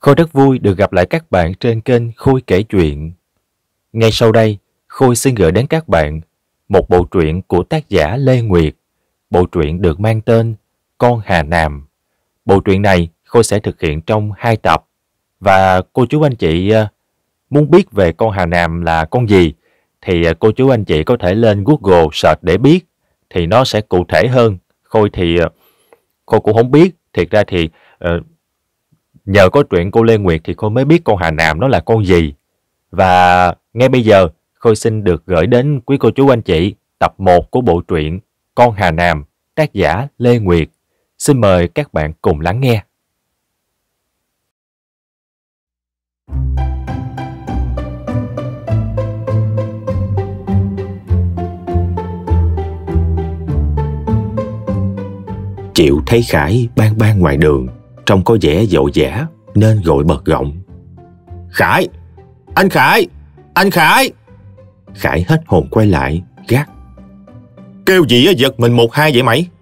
Khôi rất vui được gặp lại các bạn trên kênh Khôi kể chuyện. Ngay sau đây, Khôi xin gửi đến các bạn một bộ truyện của tác giả Lê Nguyệt. Bộ truyện được mang tên Con Hà Nam. Bộ truyện này Khôi sẽ thực hiện trong 2 tập. Và cô chú anh chị muốn biết về con Hà Nam là con gì thì cô chú anh chị có thể lên Google search để biết, thì nó sẽ cụ thể hơn. Khôi cũng không biết. Thiệt ra thì nhờ có truyện cô Lê Nguyệt thì Khôi mới biết con Hà Nam nó là con gì. Và ngay bây giờ Khôi xin được gửi đến quý cô chú anh chị tập 1 của bộ truyện Con Hà Nam, tác giả Lê Nguyệt. Xin mời các bạn cùng lắng nghe. Triệu thấy Khải ban ngoài đường, trông có vẻ vội vã nên gọi bật gọng. Khải! Anh Khải! Anh Khải! Khải hết hồn quay lại, gắt. Kêu gì á, giật mình 1-2 vậy mày?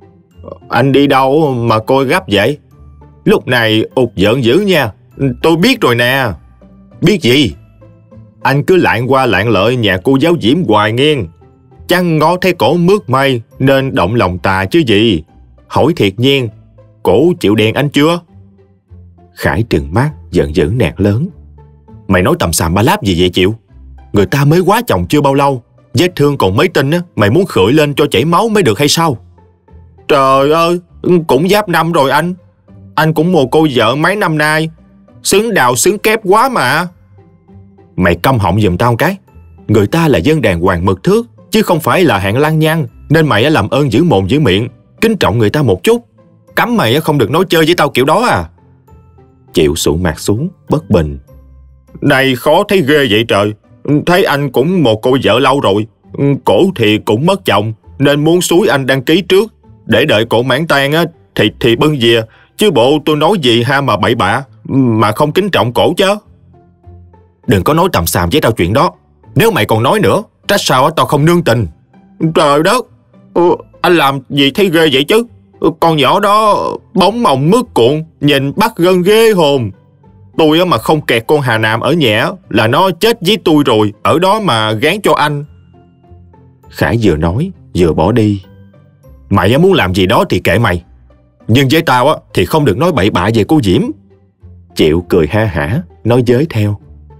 Anh đi đâu mà coi gấp vậy? Lúc này ụt giận dữ nha. Tôi biết rồi nè. Biết gì? Anh cứ lạng qua lạng lợi nhà cô giáo Diễm hoài nghiêng. Chăng ngó thấy cổ mướt mây nên động lòng tà chứ gì. Hỏi thiệt nhiên, cổ chịu đèn anh chưa? Khải trừng mắt giận dữ nạt lớn. Mày nói tầm xàm ba láp gì vậy Triệu? Người ta mới quá chồng chưa bao lâu, vết thương còn mấy tinh á, mày muốn khưởi lên cho chảy máu mới được hay sao? Trời ơi, cũng giáp năm rồi anh. Anh cũng mồ cô vợ mấy năm nay, xứng đào xứng kép quá mà. Mày câm họng giùm tao cái. Người ta là dân đàng hoàng mực thước, chứ không phải là hạng lăng nhăng, nên mày làm ơn giữ mồm giữ miệng, kính trọng người ta một chút. Cấm mày không được nói chơi với tao kiểu đó à? Triệu sụ mặt xuống, bất bình. Này khó thấy ghê vậy trời. Thấy anh cũng một cô vợ lâu rồi, cổ thì cũng mất chồng, nên muốn xúi anh đăng ký trước, để đợi cổ mãn tang á thì bưng về. Chứ bộ tôi nói gì ha mà bậy bạ, mà không kính trọng cổ chứ. Đừng có nói tầm xàm với tao chuyện đó. Nếu mày còn nói nữa, trách sao tao không nương tình. Trời đất, anh làm gì thấy ghê vậy chứ? Con nhỏ đó bóng mồng mướt cuộn, nhìn bắt gân ghê hồn. Tôi mà không kẹt con Hà Nam ở nhà là nó chết với tôi rồi, ở đó mà gán cho anh. Khải vừa nói vừa bỏ đi. Mày muốn làm gì đó thì kệ mày, nhưng với tao thì không được nói bậy bạ về cô Diễm. Triệu cười ha hả nói giới theo.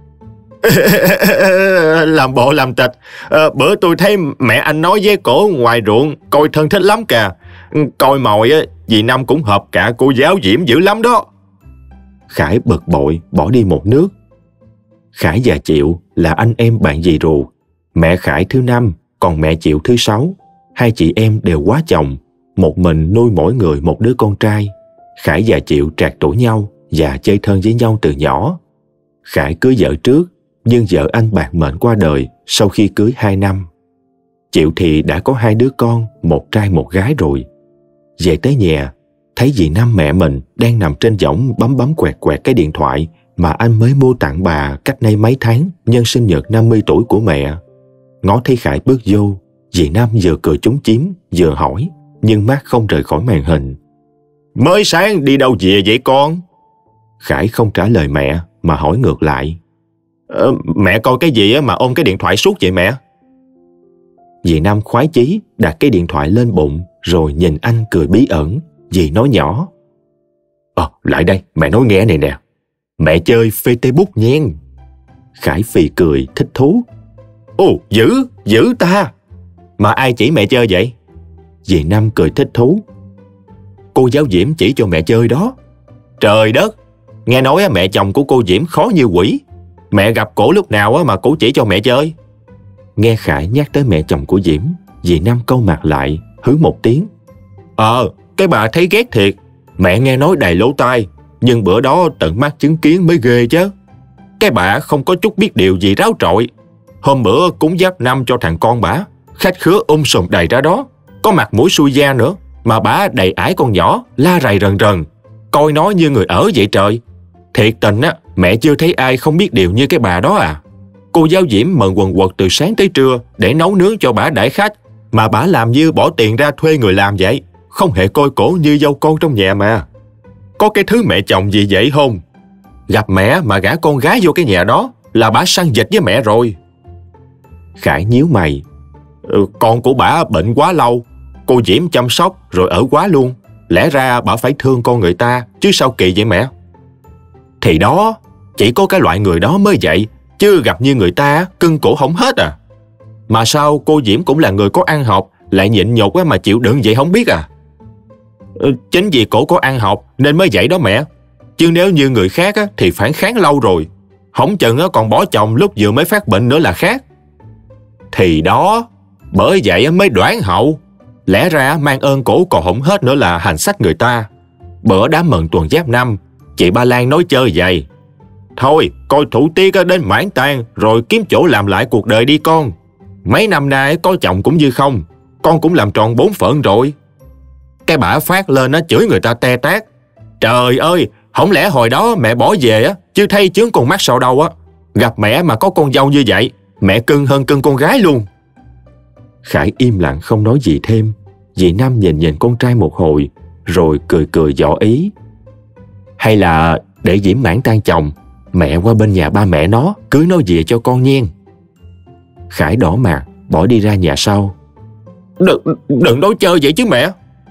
Làm bộ làm tịch. Bữa tôi thấy mẹ anh nói với cổ ngoài ruộng coi thân thích lắm kìa. Coi mồi dì Năm cũng hợp cả cô giáo Diễm dữ lắm đó. Khải bực bội bỏ đi một nước. Khải và Triệu là anh em bạn dì ruột. Mẹ Khải thứ 5, còn mẹ Triệu thứ 6. Hai chị em đều quá chồng, một mình nuôi mỗi người một đứa con trai. Khải và Triệu trạc tuổi nhau và chơi thân với nhau từ nhỏ. Khải cưới vợ trước, nhưng vợ anh bạc mệnh qua đời sau khi cưới 2 năm. Triệu thì đã có 2 đứa con, một trai một gái rồi. Về tới nhà, thấy dì Năm mẹ mình đang nằm trên võng bấm quẹt cái điện thoại mà anh mới mua tặng bà cách nay mấy tháng nhân sinh nhật 50 tuổi của mẹ. Ngó thấy Khải bước vô, dì Năm vừa cười trúng chím vừa hỏi, nhưng mắt không rời khỏi màn hình. Mới sáng đi đâu về vậy con? Khải không trả lời mẹ mà hỏi ngược lại. Mẹ coi cái gì mà ôm cái điện thoại suốt vậy mẹ? Dì Năm khoái chí đặt cái điện thoại lên bụng rồi nhìn anh cười bí ẩn. Dì nói nhỏ. Lại đây, mẹ nói nghe này nè. Mẹ chơi Facebook nhen. Khải phì cười thích thú. Ồ, dữ ta. Mà ai chỉ mẹ chơi vậy? Dì Năm cười thích thú. Cô giáo Diễm chỉ cho mẹ chơi đó. Trời đất, nghe nói mẹ chồng của cô Diễm khó như quỷ. Mẹ gặp cổ lúc nào mà cổ chỉ cho mẹ chơi? Nghe Khải nhắc tới mẹ chồng của Diễm, dì Năm cau mặt lại, hứ một tiếng. Cái bà thấy ghét thiệt. Mẹ nghe nói đầy lỗ tai, nhưng bữa đó tận mắt chứng kiến mới ghê chứ. Cái bà không có chút biết điều gì ráo trội. Hôm bữa cúng giáp năm cho thằng con bả, khách khứa sùm đầy ra đó, có mặt mũi xui da nữa, mà bả đầy ải con nhỏ, la rầy rần rần, coi nó như người ở vậy trời. Thiệt tình mẹ chưa thấy ai không biết điều như cái bà đó à. Cô giáo Diễm mần quần quật từ sáng tới trưa để nấu nướng cho bả đãi khách, mà bả làm như bỏ tiền ra thuê người làm vậy, không hề coi cổ như dâu con trong nhà mà. Có cái thứ mẹ chồng gì vậy không? Gặp mẹ mà gả con gái vô cái nhà đó là bả săn vịt với mẹ rồi. Khải nhíu mày. Con của bả bệnh quá lâu, cô Diễm chăm sóc rồi ở quá luôn. Lẽ ra bả phải thương con người ta, chứ sao kỳ vậy mẹ? Thì đó, chỉ có cái loại người đó mới vậy, chứ gặp như người ta cưng cổ không hết à. Mà sao cô Diễm cũng là người có ăn học, lại nhịn nhục mà chịu đựng vậy không biết à? Chính vì cổ có ăn học nên mới vậy đó mẹ. Chứ nếu như người khác thì phản kháng lâu rồi. Hổng chừng còn bỏ chồng lúc vừa mới phát bệnh nữa là khác. Thì đó, bởi vậy mới đoán hậu. Lẽ ra mang ơn cổ còn không hết nữa là hành xác người ta. Bữa đám mừng tuần Giáp Năm, chị Ba Lan nói chơi vậy. Thôi, coi thủ tiết đến mãn tang rồi kiếm chỗ làm lại cuộc đời đi con. Mấy năm nay có chồng cũng như không, con cũng làm tròn 4 phận rồi. Cái bả phát lên chửi người ta te tát. Trời ơi, không lẽ hồi đó mẹ bỏ về chứ thay chướng con mắt sau đâu gặp mẹ mà có con dâu như vậy, mẹ cưng hơn cưng con gái luôn. Khải im lặng không nói gì thêm. Dì Năm nhìn nhìn con trai một hồi, rồi cười cười dọ ý. Hay là để Diễm mãn tang chồng, mẹ qua bên nhà ba mẹ nó cưới nó về cho con nhen. Khải đỏ mặt bỏ đi ra nhà sau. Đừng nói chơi vậy chứ mẹ.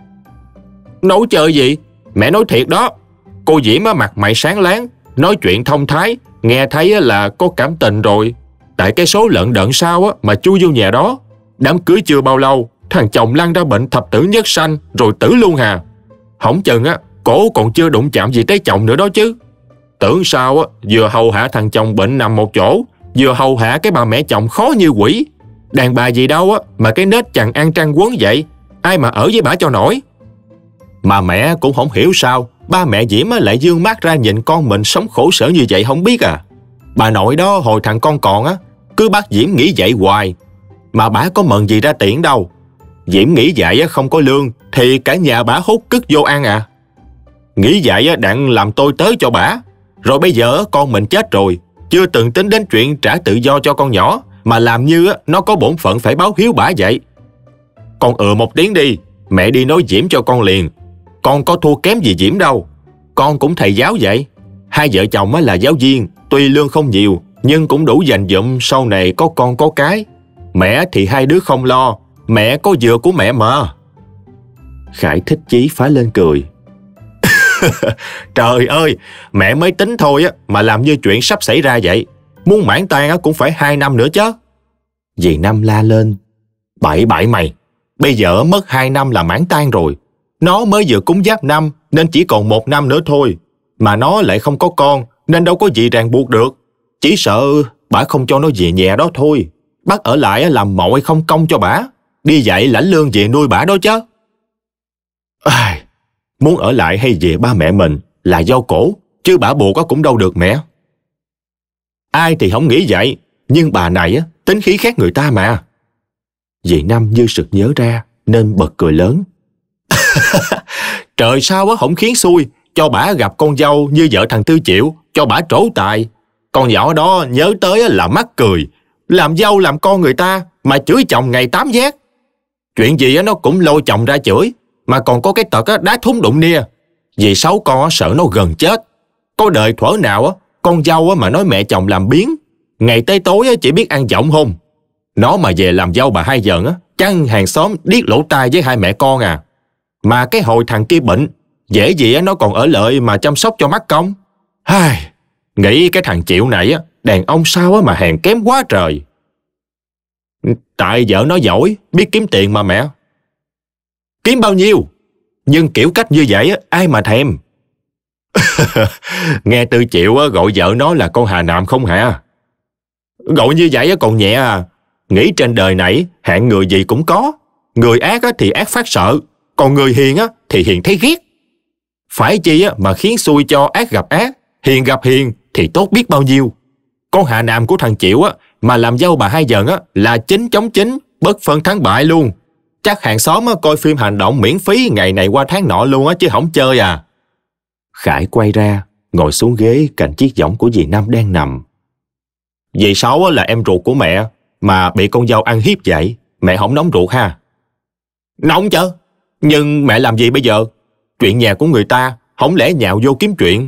Nói chơi gì? Mẹ nói thiệt đó. Cô Diễm mặt mày sáng láng, nói chuyện thông thái, nghe thấy là có cảm tình rồi. Tại cái số lợn đợn sau mà chui vô nhà đó. Đám cưới chưa bao lâu, thằng chồng lăn ra bệnh thập tử nhất sanh rồi tử luôn hà. Hổng chừng cổ còn chưa đụng chạm gì tới chồng nữa đó chứ. Tưởng sao vừa hầu hạ thằng chồng bệnh nằm một chỗ, vừa hầu hạ cái bà mẹ chồng khó như quỷ. Đàn bà gì đâu mà cái nết chẳng ăn trăng quấn vậy, ai mà ở với bả cho nổi. Mà mẹ cũng không hiểu sao ba mẹ Diễm lại dương mắt ra nhìn con mình sống khổ sở như vậy không biết à. Bà nội đó hồi thằng con còn cứ bắt Diễm nghỉ dạy hoài, mà bả có mần gì ra tiền đâu. Diễm nghỉ dạy không có lương thì cả nhà bả hút cứt vô ăn à. Nghỉ dạy đặng làm tôi tới cho bả. Rồi bây giờ con mình chết rồi, chưa từng tính đến chuyện trả tự do cho con nhỏ, mà làm như nó có bổn phận phải báo hiếu bả vậy. Con một tiếng đi, mẹ đi nói Diễm cho con liền. Con có thua kém gì Diễm đâu, con cũng thầy giáo vậy. Hai vợ chồng là giáo viên, tuy lương không nhiều nhưng cũng đủ dành dụm sau này có con có cái. Mẹ thì hai đứa không lo, mẹ có dừa của mẹ mà. Khải thích chí phá lên cười. Trời ơi, mẹ mới tính thôi mà làm như chuyện sắp xảy ra vậy. Muốn mãn tang cũng phải 2 năm nữa chứ. Dì Năm la lên. Bậy mày, bây giờ mất 2 năm là mãn tang rồi. Nó mới vừa cúng Giáp Năm nên chỉ còn 1 năm nữa thôi. Mà nó lại không có con nên đâu có gì ràng buộc được. Chỉ sợ bả không cho nó về nhà đó thôi. Bắt ở lại làm mọi không công cho bả. Đi dạy lãnh lương về nuôi bả đó chứ. Muốn ở lại hay về ba mẹ mình là do cổ, chứ bả buộc cũng đâu được mẹ. Ai thì không nghĩ vậy, nhưng bà này tính khí khác người ta mà. Dì Năm như sực nhớ ra nên bật cười lớn. Trời sao không khiến xui cho bả gặp con dâu như vợ thằng Tư Triệu, cho bả trổ tài. Con nhỏ đó nhớ tới là mắc cười. Làm dâu làm con người ta mà chửi chồng ngày 8 giác. Chuyện gì nó cũng lôi chồng ra chửi, mà còn có cái tật đá thúng đụng nia. Vì xấu con sợ nó gần chết. Có đời thuở nào con dâu mà nói mẹ chồng làm biếng, ngày tới tối chỉ biết ăn giọng hôn. Nó mà về làm dâu bà hai dần chăng hàng xóm điếc lỗ tai với hai mẹ con à. Mà cái hồi thằng kia bệnh, dễ gì nó còn ở lợi mà chăm sóc cho mắt công. Nghĩ cái thằng Triệu này đàn ông sao mà hèn kém quá trời. Tại vợ nó giỏi, biết kiếm tiền mà mẹ. Kiếm bao nhiêu? Nhưng kiểu cách như vậy ai mà thèm. Nghe Tư Triệu gọi vợ nó là con Hà Nam không hả? Gọi như vậy còn nhẹ à. Nghĩ trên đời này hạng người gì cũng có. Người ác thì ác phát sợ, còn người hiền thì hiền thấy ghét. Phải chi mà khiến xui cho ác gặp ác, hiền gặp hiền thì tốt biết bao nhiêu. Con Hà Nam của thằng Triệu mà làm dâu bà hai dần là chính chống chính, bất phân thắng bại luôn. Chắc hàng xóm coi phim hành động miễn phí ngày này qua tháng nọ luôn chứ không chơi à. Khải quay ra, ngồi xuống ghế cạnh chiếc võng của dì Năm đang nằm. Dì Sáu là em ruột của mẹ, mà bị con dâu ăn hiếp vậy, mẹ không nóng ruột ha? Nóng chứ, nhưng mẹ làm gì bây giờ? Chuyện nhà của người ta, không lẽ nhào vô kiếm chuyện.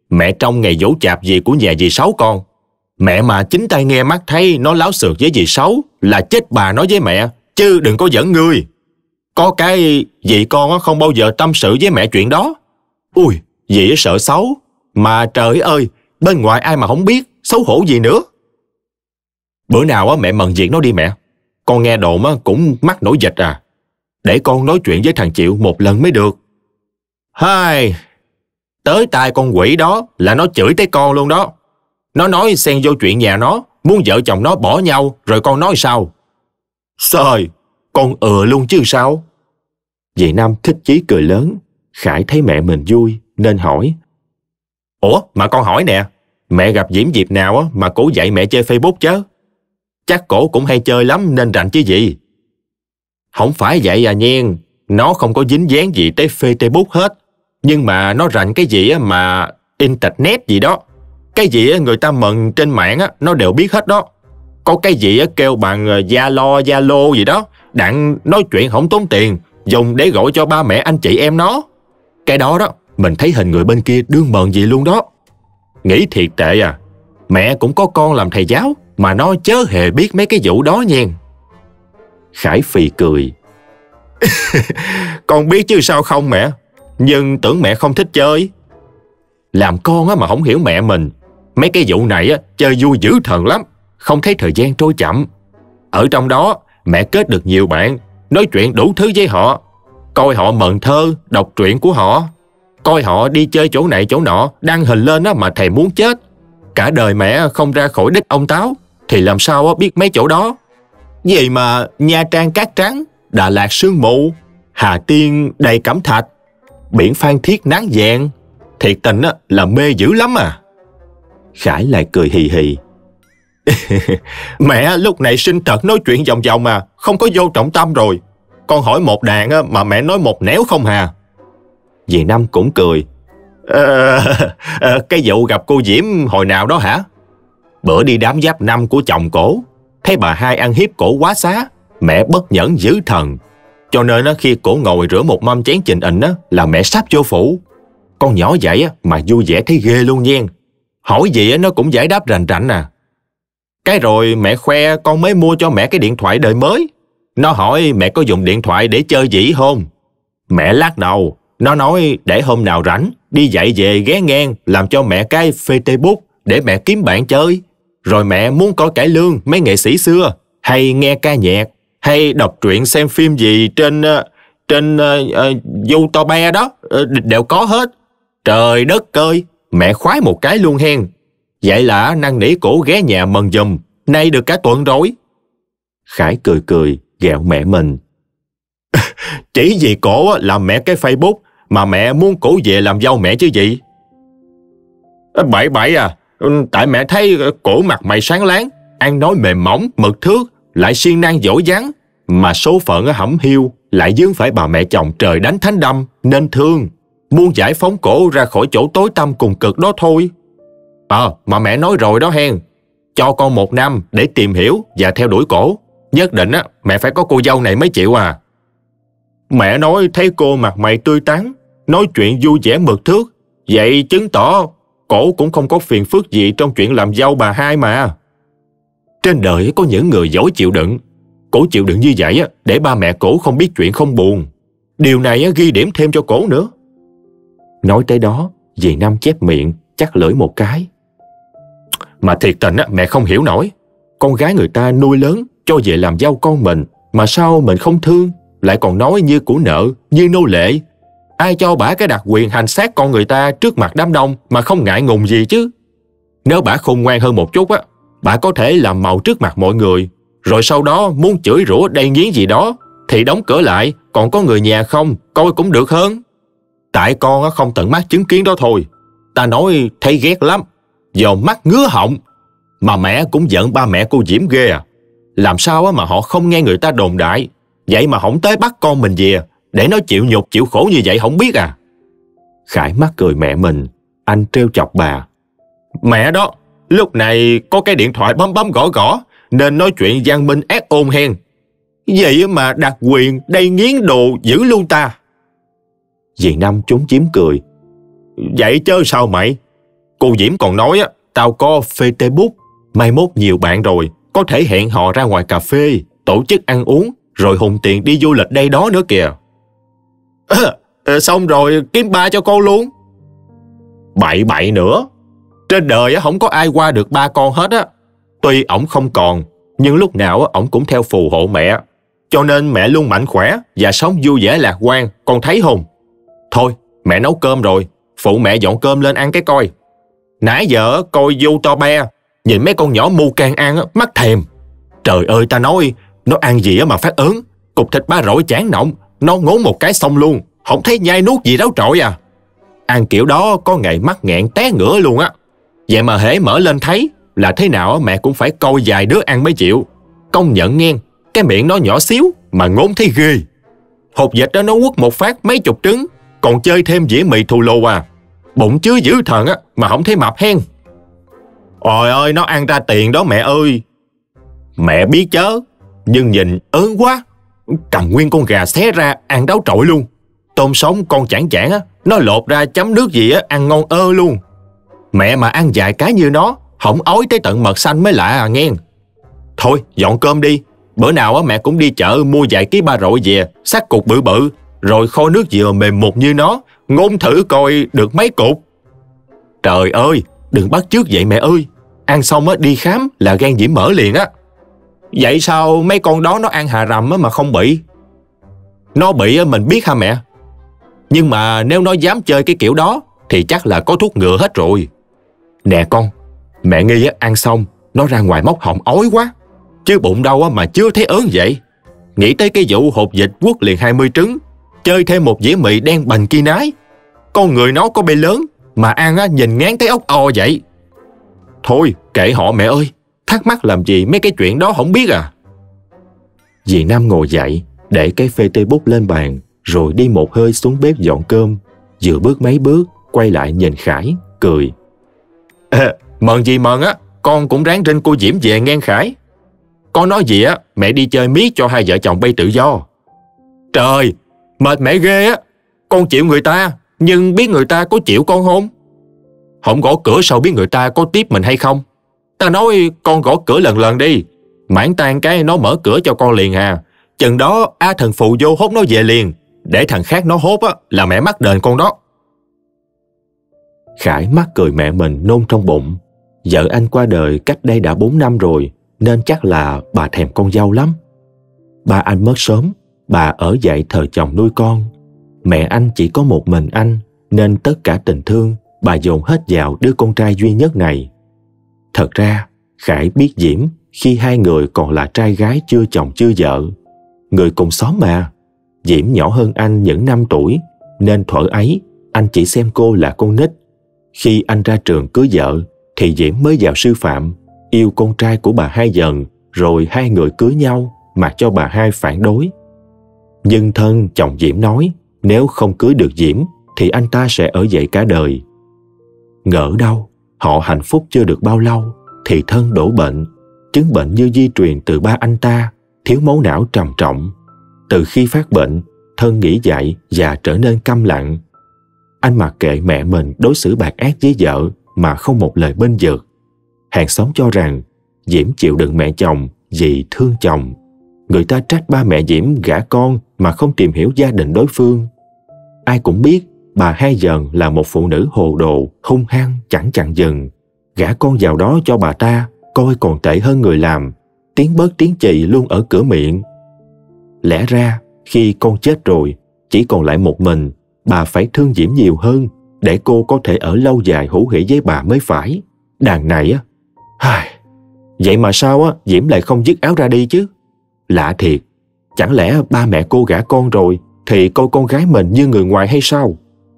Mẹ trông ngày giỗ chạp gì của nhà dì Sáu con. Mẹ mà chính tay nghe mắt thấy nó láo xược với dì Sáu là chết bà nói với mẹ, chứ đừng có giỡn ngươi. Có cái dì con không bao giờ tâm sự với mẹ chuyện đó. Ui, dì sợ xấu. Mà trời ơi, bên ngoài ai mà không biết, xấu hổ gì nữa. Bữa nào mẹ mần việc nó đi mẹ. Con nghe đồn cũng mắc nổi dịch à. Để con nói chuyện với thằng Triệu một lần mới được. Hai, tới tai con quỷ đó là nó chửi tới con luôn đó. Nó nói xen vô chuyện nhà nó, muốn vợ chồng nó bỏ nhau, rồi con nói sao? Trời, con luôn chứ sao? Dì Năm thích chí cười lớn. Khải thấy mẹ mình vui nên hỏi. Ủa mà con hỏi nè, mẹ gặp Diễm dịp nào mà cổ dạy mẹ chơi Facebook chứ? Chắc cổ cũng hay chơi lắm nên rành chứ gì. Không phải vậy à nhen, nó không có dính dáng gì tới Facebook hết. Nhưng mà nó rành cái gì mà internet gì đó. Cái gì người ta mần trên mạng nó đều biết hết đó. Có cái gì kêu bằng Zalo gì đó, đặng nói chuyện không tốn tiền, dùng để gọi cho ba mẹ anh chị em nó. Cái đó đó, mình thấy hình người bên kia đương mờn gì luôn đó. Nghĩ thiệt tệ à. Mẹ cũng có con làm thầy giáo mà nó chớ hề biết mấy cái vụ đó nha. Khải phì cười. Con biết chứ sao không mẹ. Nhưng tưởng mẹ không thích chơi. Làm con mà không hiểu mẹ mình. Mấy cái vụ này chơi vui dữ thần lắm. Không thấy thời gian trôi chậm. Ở trong đó mẹ kết được nhiều bạn, nói chuyện đủ thứ với họ, coi họ mần thơ, đọc truyện của họ, coi họ đi chơi chỗ này chỗ nọ, đăng hình lên mà thầy muốn chết. Cả đời mẹ không ra khỏi đích ông Táo thì làm sao biết mấy chỗ đó. Vậy mà Nha Trang cát trắng, Đà Lạt sương mù, Hà Tiên đầy cẩm thạch, biển Phan Thiết nắng vàng. Thiệt tình là mê dữ lắm à. Khải lại cười hì hì. Mẹ lúc này sinh tật nói chuyện vòng vòng mà, không có vô trọng tâm rồi. Con hỏi một đàn mà mẹ nói một nẻo không hà. Dì Năm cũng cười. Cái vụ gặp cô Diễm hồi nào đó hả? Bữa đi đám giáp năm của chồng cổ, thấy bà hai ăn hiếp cổ quá xá, mẹ bất nhẫn dữ thần. Cho nên khi cổ ngồi rửa một mâm chén trình ịnh là mẹ sắp vô phủ. Con nhỏ vậy mà vui vẻ thấy ghê luôn nha. Hỏi gì nó cũng giải đáp rành rành à. Cái rồi mẹ khoe con mới mua cho mẹ cái điện thoại đời mới. Nó hỏi mẹ có dùng điện thoại để chơi gì không? Mẹ lắc đầu. Nó nói để hôm nào rảnh đi dạy về ghé ngang làm cho mẹ cái Facebook để mẹ kiếm bạn chơi. Rồi mẹ muốn coi cải lương mấy nghệ sĩ xưa, hay nghe ca nhạc, hay đọc truyện xem phim gì trên YouTube đó, đều có hết. Trời đất ơi, mẹ khoái một cái luôn hen. Vậy là năn nỉ cổ ghé nhà mần giùm, nay được cả tuần rồi. Khải cười cười, ghẹo mẹ mình. Chỉ vì cổ làm mẹ cái Facebook mà mẹ muốn cổ về làm dâu mẹ chứ gì. Bậy à, tại mẹ thấy cổ mặt mày sáng láng, ăn nói mềm mỏng, mực thước, lại siêng năng dỗ dáng, mà số phận hẩm hiu, lại vướng phải bà mẹ chồng trời đánh thánh đâm, nên thương, muốn giải phóng cổ ra khỏi chỗ tối tăm cùng cực đó thôi. Mà mẹ nói rồi đó hen, cho con 1 năm để tìm hiểu và theo đuổi cổ. Nhất định mẹ phải có cô dâu này mới chịu à. Mẹ nói thấy cô mặt mày tươi tắn, nói chuyện vui vẻ mực thước, vậy chứng tỏ cổ cũng không có phiền phức gì trong chuyện làm dâu bà hai mà. Trên đời có những người giỏi chịu đựng. Cổ chịu đựng như vậy để ba mẹ cổ không biết chuyện không buồn. Điều này ghi điểm thêm cho cổ nữa. Nói tới đó, dì Năm chép miệng, chắc lưỡi một cái. Mà thiệt tình mẹ không hiểu nổi. Con gái người ta nuôi lớn cho về làm dâu con mình, mà sao mình không thương, lại còn nói như của nợ, như nô lệ. Ai cho bả cái đặc quyền hành xác con người ta trước mặt đám đông mà không ngại ngùng gì chứ. Nếu bả khôn ngoan hơn một chút bả có thể làm màu trước mặt mọi người, rồi sau đó muốn chửi rủa đầy nghiến gì đó thì đóng cửa lại, còn có người nhà không coi cũng được hơn. Tại con không tận mắt chứng kiến đó thôi, ta nói thấy ghét lắm, dòm mắt ngứa họng. Mà mẹ cũng giận ba mẹ cô Diễm ghê à. Làm sao mà họ không nghe người ta đồn đại, vậy mà không tới bắt con mình về để nó chịu nhục chịu khổ như vậy không biết à. Khải mắc cười mẹ mình, anh trêu chọc bà. Mẹ đó, lúc này có cái điện thoại bấm bấm gõ gõ nên nói chuyện văn minh ác ôn hen. Vậy mà đặc quyền đầy nghiến đồ dữ luôn ta. Dì Năm trúng chiếm cười. Vậy chớ sao mày? Cô Diễm còn nói tao có Facebook, mai mốt nhiều bạn rồi, có thể hẹn họ ra ngoài cà phê, tổ chức ăn uống, rồi hùng tiền đi du lịch đây đó nữa kìa. Xong rồi kiếm ba cho cô luôn. Bậy bậy nữa. Trên đời không có ai qua được ba con hết á. Tuy ổng không còn, nhưng lúc nào ổng cũng theo phù hộ mẹ. Cho nên mẹ luôn mạnh khỏe và sống vui vẻ lạc quan, con thấy không? Thôi, mẹ nấu cơm rồi, phụ mẹ dọn cơm lên ăn cái coi. Nãy giờ coi vô to be, nhìn mấy con nhỏ mu can ăn mắc thèm. Trời ơi, ta nói, nó ăn gì mà phát ớn, cục thịt ba rọi chán nọng, nó ngốn một cái xong luôn, không thấy nhai nuốt gì đâu trội à. Ăn kiểu đó có ngày mắc nghẹn té ngửa luôn á. Vậy mà hễ mở lên thấy là thế nào mẹ cũng phải coi vài đứa ăn mới chịu. Công nhận nghe, cái miệng nó nhỏ xíu mà ngốn thấy ghê. Hột vịt đó nó quất một phát mấy chục trứng, còn chơi thêm dĩa mì thù lù à. Bụng chứa dữ thần á mà không thấy mập hen. Ôi ơi, nó ăn ra tiền đó mẹ ơi. Mẹ biết chớ, nhưng nhìn ớn quá. Cầm nguyên con gà xé ra ăn đáo trội luôn. Tôm sống con chảng chảng á, nó lột ra chấm nước gì á ăn ngon ơ luôn. Mẹ mà ăn vài cái như nó, không ói tới tận mật xanh mới lạ à nghe. Thôi dọn cơm đi, bữa nào á mẹ cũng đi chợ mua vài ký ba rọi về, xắt cục bự bự, rồi kho nước dừa mềm mục như nó, ngôn thử coi được mấy cục. Trời ơi, đừng bắt chước vậy mẹ ơi, ăn xong á đi khám là gan nhiễm mỡ liền á. Vậy sao mấy con đó nó ăn hà rầm á mà không bị? Nó bị á mình biết hả mẹ? Nhưng mà nếu nó dám chơi cái kiểu đó thì chắc là có thuốc ngừa hết rồi. Nè con, mẹ nghi á ăn xong nó ra ngoài móc họng ói quá, chứ bụng đâu á mà chưa thấy ớn vậy. Nghĩ tới cái vụ hột vịt quất liền 20 trứng, chơi thêm một dĩa mì đen bành kia nái. Con người nó có bê lớn mà ăn á nhìn ngán thấy ốc o vậy. Thôi kệ họ mẹ ơi, thắc mắc làm gì mấy cái chuyện đó không biết à. Dì Năm ngồi dậy, để cái phê tê bút lên bàn, rồi đi một hơi xuống bếp dọn cơm. Vừa bước mấy bước, quay lại nhìn Khải, cười. Mần gì mần á, con cũng ráng rinh cô Diễm về nghe Khải. Con nói gì á, mẹ đi chơi miết cho hai vợ chồng bay tự do. Trời, mệt mẹ ghê á. Con chịu người ta, nhưng biết người ta có chịu con không? Không gõ cửa sao biết người ta có tiếp mình hay không? Ta nói con gõ cửa lần lần đi, mãn tan cái nó mở cửa cho con liền à. Chừng đó A thần phụ vô hốt nó về liền, để thằng khác nó hốt á là mẹ mắc đền con đó. Khải mắc cười mẹ mình nôn trong bụng. Vợ anh qua đời cách đây đã 4 năm rồi, nên chắc là bà thèm con dâu lắm. Ba anh mất sớm, bà ở dậy thờ chồng nuôi con. Mẹ anh chỉ có một mình anh, nên tất cả tình thương bà dồn hết vào đứa con trai duy nhất này. Thật ra, Khải biết Diễm khi hai người còn là trai gái chưa chồng chưa vợ. Người cùng xóm mà. Diễm nhỏ hơn anh những 5 tuổi, nên thuở ấy anh chỉ xem cô là con nít. Khi anh ra trường cưới vợ thì Diễm mới vào sư phạm, yêu con trai của bà hai dần, rồi hai người cưới nhau mà cho bà hai phản đối. Nhưng thân chồng Diễm nói nếu không cưới được Diễm thì anh ta sẽ ở vậy cả đời. Ngỡ đâu, họ hạnh phúc chưa được bao lâu thì thân đổ bệnh, chứng bệnh như di truyền từ ba anh ta, thiếu máu não trầm trọng. Từ khi phát bệnh, thân nghỉ dạy và trở nên câm lặng. Anh mặc kệ mẹ mình đối xử bạc ác với vợ mà không một lời bênh vực. Hàng xóm cho rằng Diễm chịu đựng mẹ chồng vì thương chồng. Người ta trách ba mẹ Diễm gả con mà không tìm hiểu gia đình đối phương. Ai cũng biết bà hai dần là một phụ nữ hồ đồ, hung hăng, chẳng chặn dừng. Gả con vào đó cho bà ta coi còn tệ hơn người làm, tiếng bớt tiếng chì luôn ở cửa miệng. Lẽ ra khi con chết rồi, chỉ còn lại một mình, bà phải thương Diễm nhiều hơn để cô có thể ở lâu dài hữu hỉ với bà mới phải. Đàn này á, vậy mà sao á Diễm lại không dứt áo ra đi chứ? Lạ thiệt, chẳng lẽ ba mẹ cô gả con rồi thì coi con gái mình như người ngoài hay sao?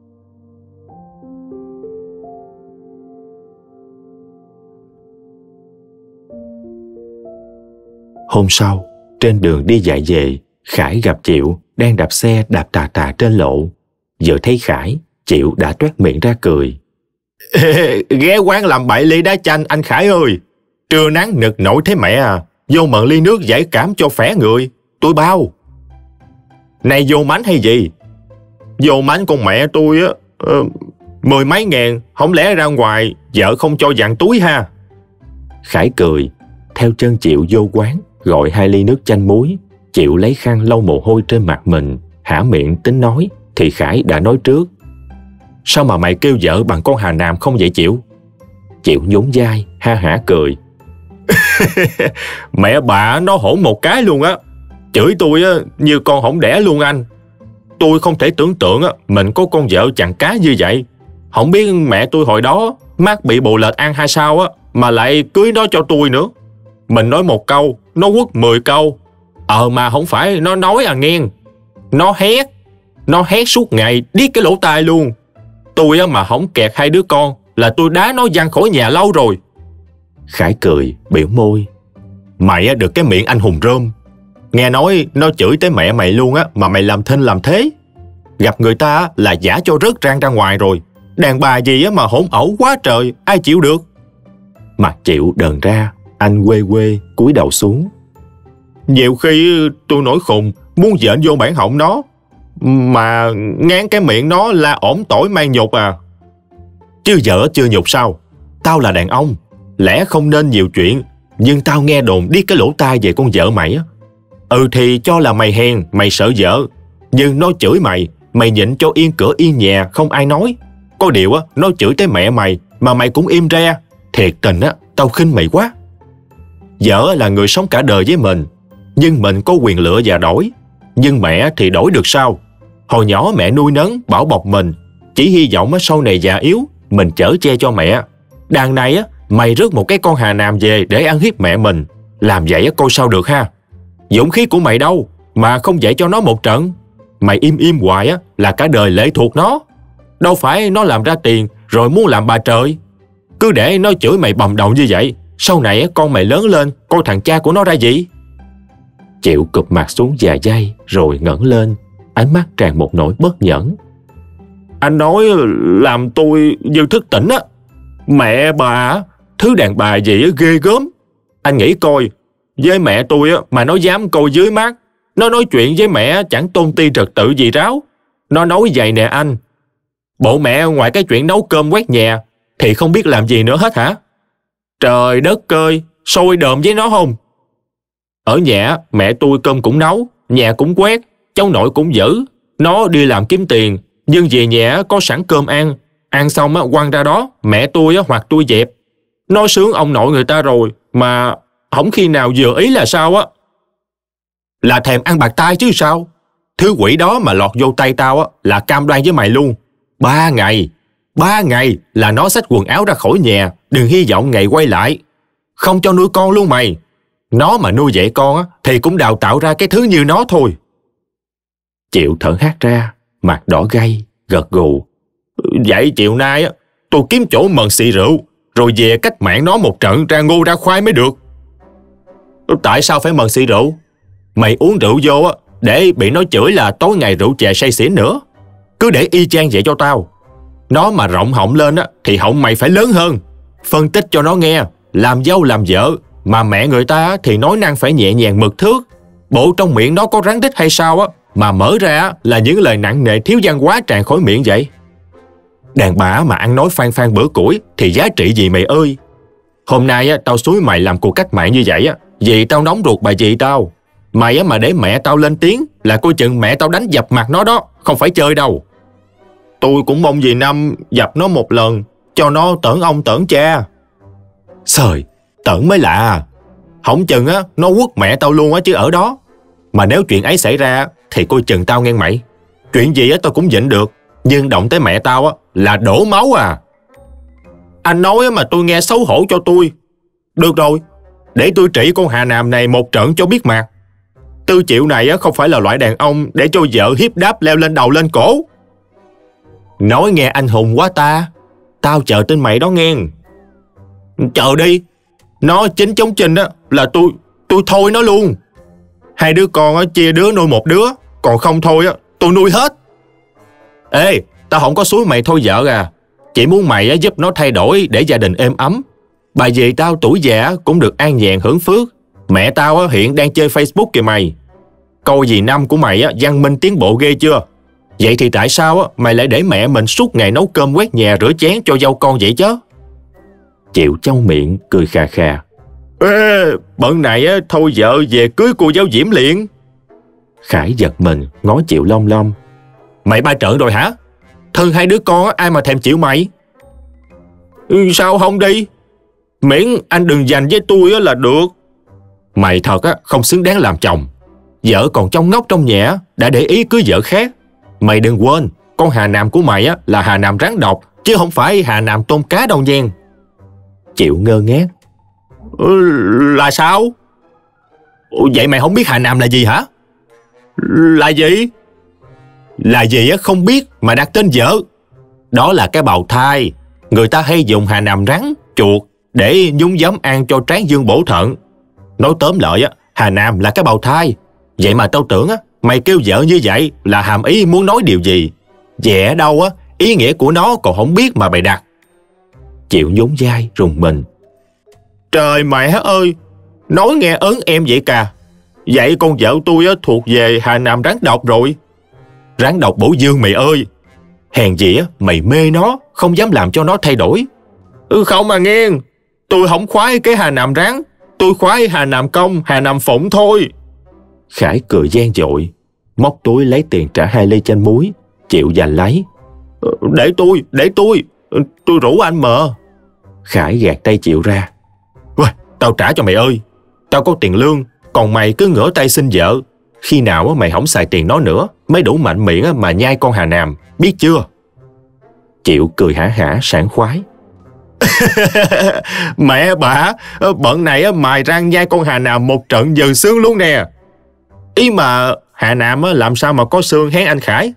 Hôm sau, trên đường đi dạy về, Khải gặp Triệu đang đạp xe đạp tà tà trên lộ. Vừa thấy Khải, Triệu đã toét miệng ra cười. Ghé quán làm bậy ly đá chanh anh Khải ơi. Trưa nắng nực nổi thế mẹ à, vô mượn ly nước giải cảm cho khỏe người, tôi bao. Này vô mánh hay gì? Vô mánh con mẹ tôi á, 10 mấy ngàn, không lẽ ra ngoài vợ không cho dặn túi ha? Khải cười, theo chân Chịu vô quán, gọi 2 ly nước chanh muối. Chịu lấy khăn lau mồ hôi trên mặt mình, há miệng tính nói, thì Khải đã nói trước. Sao mà mày kêu vợ bằng con Hà Nam không vậy Chịu? Chịu nhún vai, ha hả cười. Mẹ bà nó hỗn một cái luôn á. Chửi tôi như con hổng đẻ luôn anh. Tôi không thể tưởng tượng mình có con vợ chằn cá như vậy. Không biết mẹ tôi hồi đó mắc bị bồ lệch ăn hay sao mà lại cưới nó cho tôi nữa. Mình nói một câu, nó quất 10 câu. Mà không phải nó nói nghe. Nó hét suốt ngày, điếc cái lỗ tai luôn. Tôi mà không kẹt 2 đứa con là tôi đá nó văng khỏi nhà lâu rồi. Khải cười, biểu môi. Mày được cái miệng anh hùng rơm. Nghe nói nó chửi tới mẹ mày luôn mà mày làm thinh làm thế. Gặp người ta là giả cho rớt rang ra ngoài rồi. Đàn bà gì mà hỗn ẩu quá trời, ai chịu được. Mặt Chịu đờn ra, anh quê quê cúi đầu xuống. Nhiều khi tôi nổi khùng, muốn dện vô bản họng nó, mà ngán cái miệng nó la ổn tỏi mang nhục à. Chứ vợ chưa nhục sao? Tao là đàn ông, lẽ không nên nhiều chuyện, nhưng tao nghe đồn điếc cái lỗ tai về con vợ mày á. Thì cho là mày hèn, mày sợ vợ, nhưng nó chửi mày nhịn cho yên cửa yên nhà, không ai nói. Có điều nó chửi tới mẹ mày mà mày cũng im re. Thiệt tình tao khinh mày quá. Vợ là người sống cả đời với mình, nhưng mình có quyền lựa và đổi. Nhưng mẹ thì đổi được sao? Hồi nhỏ mẹ nuôi nấng, bảo bọc mình, chỉ hy vọng sau này già yếu mình chở che cho mẹ. Đằng này mày rước một cái con Hà Nam về để ăn hiếp mẹ mình. Làm vậy coi sao được ha? Dũng khí của mày đâu mà không dạy cho nó một trận. Mày im hoài là cả đời lệ thuộc nó. Đâu phải nó làm ra tiền rồi muốn làm bà trời. Cứ để nó chửi mày bầm đầu như vậy, sau này con mày lớn lên coi thằng cha của nó ra gì. Chịu cụp mặt xuống vài giây rồi ngẩng lên, ánh mắt tràn một nỗi bất nhẫn. Anh nói làm tôi như thức tỉnh á. Mẹ bà, thứ đàn bà gì ghê gớm. Anh nghĩ coi, với mẹ tôi mà nó dám coi dưới mắt, nó nói chuyện với mẹ chẳng tôn ti trật tự gì ráo. Nó nói vậy nè anh, bộ mẹ ngoài cái chuyện nấu cơm quét nhà thì không biết làm gì nữa hết hả? Trời đất ơi, sôi đờm với nó không? Ở nhà mẹ tôi cơm cũng nấu, nhà cũng quét, cháu nội cũng giữ. Nó đi làm kiếm tiền, nhưng về nhà có sẵn cơm ăn xong quăng ra đó, mẹ tôi hoặc tôi dẹp. Nó sướng ông nội người ta rồi mà không khi nào vừa ý là sao á. Là thèm ăn bạc tai chứ sao? Thứ quỷ đó mà lọt vô tay tao là cam đoan với mày luôn. 3 ngày là nó xách quần áo ra khỏi nhà, đừng hy vọng ngày quay lại. Không cho nuôi con luôn mày. Nó mà nuôi dạy con thì cũng đào tạo ra cái thứ như nó thôi. Chịu thở hắt ra, mặt đỏ gay, gật gù. Vậy chiều nay tôi kiếm chỗ mần xị rượu, rồi về cách mạng nó một trận ra ngô ra khoai mới được. Tại sao phải mần xị rượu? Mày uống rượu vô để bị nó chửi là tối ngày rượu chè say xỉn nữa. Cứ để y chang vậy cho tao. Nó mà rộng họng lên thì họng mày phải lớn hơn. Phân tích cho nó nghe, làm dâu làm vợ, mà mẹ người ta thì nói năng phải nhẹ nhàng mực thước. Bộ trong miệng nó có rắn rít hay sao mà mở ra là những lời nặng nề thiếu văn hóa tràn khỏi miệng vậy. Đàn bà mà ăn nói phan phan bữa củi thì giá trị gì mày ơi. Hôm nay tao xúi mày làm cuộc cách mạng như vậy vì tao nóng ruột bà dì tao. Mày mà để mẹ tao lên tiếng là coi chừng mẹ tao đánh dập mặt nó đó, không phải chơi đâu. Tôi cũng mong dì Năm dập nó một lần, cho nó tởn ông tởn cha. Sời, tởn mới lạ. Không chừng nó quất mẹ tao luôn chứ ở đó. Mà nếu chuyện ấy xảy ra thì coi chừng tao nghe mày. Chuyện gì tao cũng nhịn được, nhưng động tới mẹ tao là đổ máu à. Anh nói mà tôi nghe xấu hổ cho tôi. Được rồi, để tôi trị con Hà Nam này một trận cho biết mặt. Tư Chịu này không phải là loại đàn ông để cho vợ hiếp đáp leo lên đầu lên cổ. Nói nghe anh hùng quá ta. Tao chờ tin mày đó nghe. Chờ đi. Nó chính chống chinh là tôi thôi nó luôn. 2 đứa con chia đứa nuôi một đứa, còn không thôi tôi nuôi hết. Ê, tao không có xúi mày thôi vợ à. Chỉ muốn mày giúp nó thay đổi để gia đình êm ấm. Bà dì tao tuổi già cũng được an nhàn hưởng phước. Mẹ tao hiện đang chơi Facebook kìa mày. Câu dì Năm của mày văn minh tiến bộ ghê chưa? Vậy thì tại sao mày lại để mẹ mình suốt ngày nấu cơm quét nhà rửa chén cho dâu con vậy chứ? Chịu trong miệng cười khà khà. Ê, bận này thôi vợ về cưới cô giáo Diễm liền. Khải giật mình ngó Chịu lom lom. Mày ba trợn rồi hả? Thân hai đứa con ai mà thèm chịu mày? Sao không đi? Miễn anh đừng giành với tôi là được. Mày thật không xứng đáng làm chồng. Vợ còn trong ngóc trong nhẹ đã để ý cưới vợ khác. Mày đừng quên, con Hà Nam của mày là Hà Nam rắn độc, chứ không phải Hà Nam tôm cá đâu nhen. Chịu ngơ ngác. Là sao? Vậy mày không biết Hà Nam là gì hả? Là gì? Là gì không biết mà đặt tên vợ. Đó là cái bào thai. Người ta hay dùng Hà Nam rắn, chuột để nhúng giấm ăn cho tráng dương bổ thận. Nói tóm lại Hà Nam là cái bào thai. Vậy mà tao tưởng mày kêu vợ như vậy là hàm ý muốn nói điều gì. Dẻ đâu ý nghĩa của nó còn không biết mà mày đặt. Chịu nhún vai rùng mình. Trời mẹ ơi, nói nghe ớn em vậy cả. Vậy con vợ tôi thuộc về Hà Nam rắn độc rồi. Rắn độc bổ dương mày ơi. Hèn gì mày mê nó, không dám làm cho nó thay đổi. Không mà nghe, tôi không khoái cái Hà Nam rắn. Tôi khoái Hà Nam công, Hà Nam phụng thôi. Khải cười gian dội, móc túi lấy tiền trả 2 ly chanh muối. Chịu giành lấy. Để tôi rủ anh mờ. Khải gạt tay Chịu ra. Tao trả cho mày ơi. Tao có tiền lương, còn mày cứ ngửa tay xin vợ. Khi nào mày không xài tiền nó nữa mới đủ mạnh miệng mà nhai con Hà Nam, biết chưa? Chịu cười hả hả sảng khoái. Mẹ bà, bận này mài răng nhai con Hà Nam một trận dần xương luôn nè. Ý mà Hà Nam làm sao mà có xương hén anh Khải?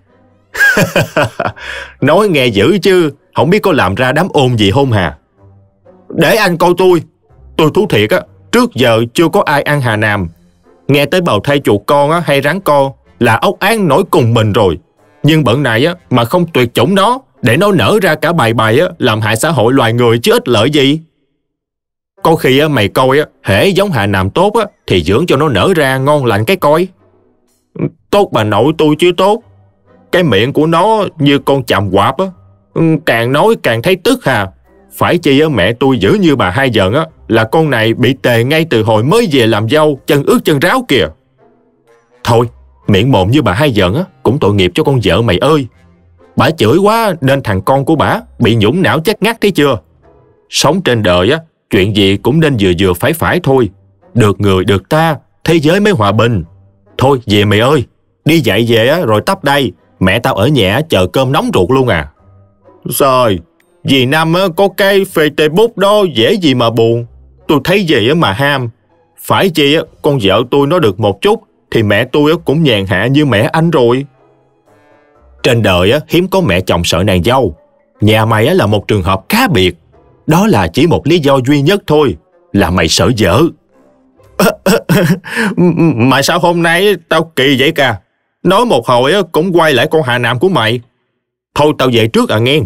Nói nghe dữ chứ, không biết có làm ra đám ôn gì không hà? Để anh coi tôi thú thiệt trước giờ chưa có ai ăn Hà Nam. Nghe tới bào thai chuột con hay rắn con là ốc án nổi cùng mình rồi. Nhưng bận này mà không tuyệt chủng nó để nó nở ra cả bài làm hại xã hội loài người chứ ích lợi gì. Có khi mày coi hễ giống Hà Nam tốt thì dưỡng cho nó nở ra ngon lành cái coi. Tốt bà nội tôi chứ tốt. Cái miệng của nó như con chàm quạp càng nói càng thấy tức hà. Phải chi mẹ tôi giữ như bà Hai Dần là con này bị tề ngay từ hồi mới về làm dâu, chân ướt chân ráo kìa. Thôi, miệng mồm như bà Hai Dần cũng tội nghiệp cho con vợ mày ơi. Bà chửi quá nên thằng con của bà bị nhũng não chết ngắt thấy chưa. Sống trên đời chuyện gì cũng nên vừa vừa phải thôi. Được người được ta, thế giới mới hòa bình. Thôi về mày ơi, đi dạy về rồi tấp đây. Mẹ tao ở nhà chờ cơm nóng ruột luôn à. Rồi, vì năm có cái Facebook đó dễ gì mà buồn. Tôi thấy gì mà ham. Phải chi con vợ tôi nó được một chút thì mẹ tôi cũng nhàn hạ như mẹ anh rồi. Trên đời hiếm có mẹ chồng sợ nàng dâu. Nhà mày là một trường hợp cá biệt. Đó là chỉ một lý do duy nhất thôi, là mày sợ vợ. Mà sao hôm nay tao kỳ vậy cả? Nói một hồi cũng quay lại con Hà Nam của mày. Thôi tao về trước nghe.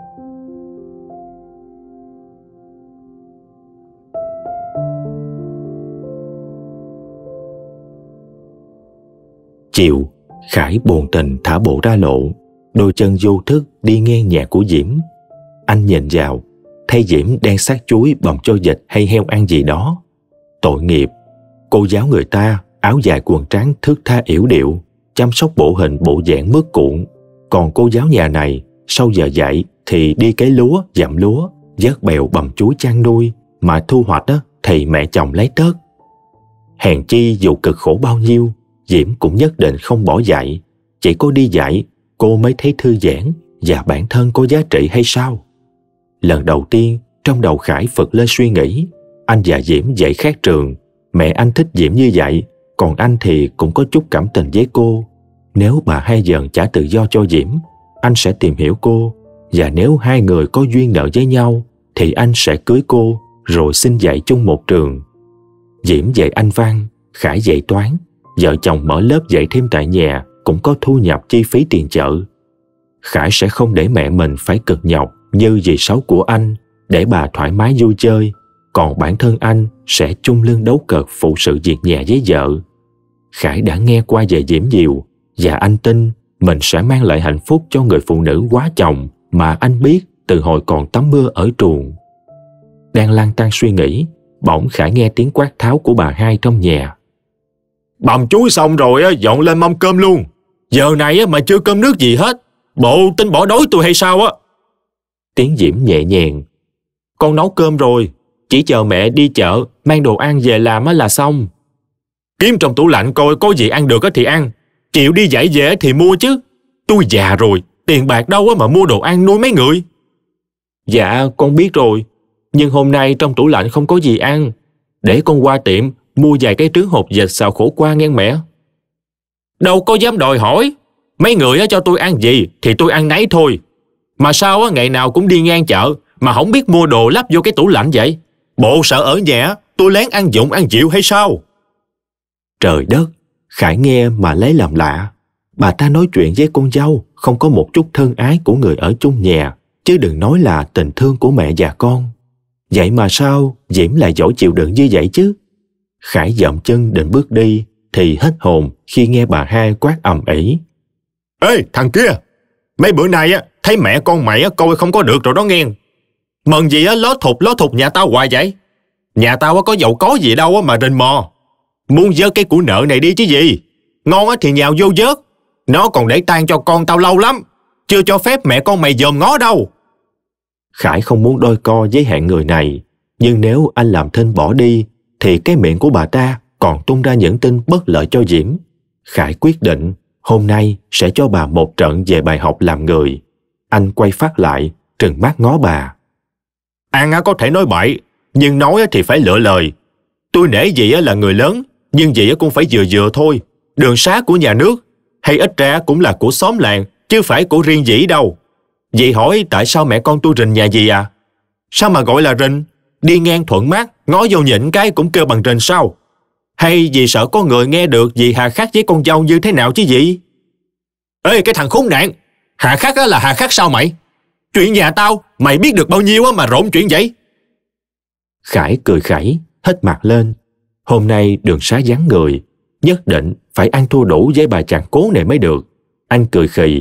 Chiều, Khải buồn tình thả bộ ra lộ, đôi chân vô thức đi ngang nhà của Diễm. Anh nhìn vào, thấy Diễm đang sát chuối bầm cho vịt hay heo ăn gì đó. Tội nghiệp, cô giáo người ta áo dài quần trắng thướt tha yểu điệu, chăm sóc bộ hình bộ dạng mướt cuộn. Còn cô giáo nhà này, sau giờ dạy thì đi cấy lúa, dặm lúa, vớt bèo bầm chuối chăn nuôi, mà thu hoạch thì mẹ chồng lấy tớt. Hèn chi dù cực khổ bao nhiêu, Diễm cũng nhất định không bỏ dạy. Chỉ có đi dạy, cô mới thấy thư giãn và bản thân có giá trị hay sao? Lần đầu tiên, trong đầu Khải phật lên suy nghĩ, anh và Diễm dạy khác trường. Mẹ anh thích Diễm như vậy, còn anh thì cũng có chút cảm tình với cô. Nếu bà Hai Dần trả tự do cho Diễm, anh sẽ tìm hiểu cô. Và nếu hai người có duyên nợ với nhau, thì anh sẽ cưới cô, rồi xin dạy chung một trường. Diễm dạy Anh văn, Khải dạy toán. Vợ chồng mở lớp dạy thêm tại nhà cũng có thu nhập chi phí tiền chợ. Khải sẽ không để mẹ mình phải cực nhọc như dì Sáu của anh để bà thoải mái vui chơi, còn bản thân anh sẽ chung lưng đấu cợt phụ sự việc nhà với vợ. Khải đã nghe qua về Diễm nhiều và anh tin mình sẽ mang lại hạnh phúc cho người phụ nữ quá chồng mà anh biết từ hồi còn tắm mưa ở truồng. Đang lăn tăn suy nghĩ, bỗng Khải nghe tiếng quát tháo của bà hai trong nhà. Bằm chuối xong rồi á, dọn lên mâm cơm luôn. Giờ này á mà chưa cơm nước gì hết. Bộ tính bỏ đói tôi hay sao á? Tiếng Diễm nhẹ nhàng. Con nấu cơm rồi, chỉ chờ mẹ đi chợ mang đồ ăn về làm á là xong. Kiếm trong tủ lạnh coi có gì ăn được á thì ăn. Chịu đi dạy về thì mua chứ. Tôi già rồi, tiền bạc đâu á mà mua đồ ăn nuôi mấy người. Dạ con biết rồi, nhưng hôm nay trong tủ lạnh không có gì ăn. Để con qua tiệm mua vài cái trứng hột vịt xào khổ qua nghe mẹ. Đâu có dám đòi hỏi. Mấy người á cho tôi ăn gì thì tôi ăn nấy thôi. Mà sao á ngày nào cũng đi ngang chợ mà không biết mua đồ lắp vô cái tủ lạnh vậy? Bộ sợ ở nhà tôi lén ăn dụng ăn chịu hay sao? Trời đất, Khải nghe mà lấy làm lạ. Bà ta nói chuyện với con dâu không có một chút thân ái của người ở chung nhà, chứ đừng nói là tình thương của mẹ và con. Vậy mà sao Diễm lại giỏi chịu đựng như vậy chứ? Khải dậm chân định bước đi thì hết hồn khi nghe bà hai quát ầm ĩ. Ê thằng kia, mấy bữa nay á thấy mẹ con mày á coi không có được rồi đó nghe. Mần gì á ló thụt nhà tao hoài vậy? Nhà tao á có giàu có gì đâu á mà rình mò. Muốn vớt cái của nợ này đi chứ gì. Ngon á thì nhào vô vớt. Nó còn để tang cho con tao lâu lắm. Chưa cho phép mẹ con mày dòm ngó đâu. Khải không muốn đôi co với hạng người này, nhưng nếu anh làm thinh bỏ đi thì cái miệng của bà ta còn tung ra những tin bất lợi cho Diễm. Khải quyết định hôm nay sẽ cho bà một trận về bài học làm người. Anh quay phát lại, trừng mắt ngó bà. Ăn á có thể nói bậy, nhưng nói thì phải lựa lời. Tôi nể dì á là người lớn, nhưng dì á cũng phải vừa vừa thôi. Đường xá của nhà nước, hay ít ra cũng là của xóm làng, chứ phải của riêng dì đâu. Dì hỏi tại sao mẹ con tôi rình nhà dì à? Sao mà gọi là rình? Đi ngang thuận mắt, ngó vô nhịn cái cũng kêu bằng rình sao? Hay dì sợ có người nghe được dì hà khắc với con dâu như thế nào chứ dì? Ê cái thằng khốn nạn, hà khắc á là hà khắc sao mày? Chuyện nhà tao, mày biết được bao nhiêu á mà rộn chuyện vậy? Khải cười khẩy, hết mặt lên. Hôm nay đường xá vắng người, nhất định phải ăn thua đủ với bà chàng cố này mới được. Anh cười khì.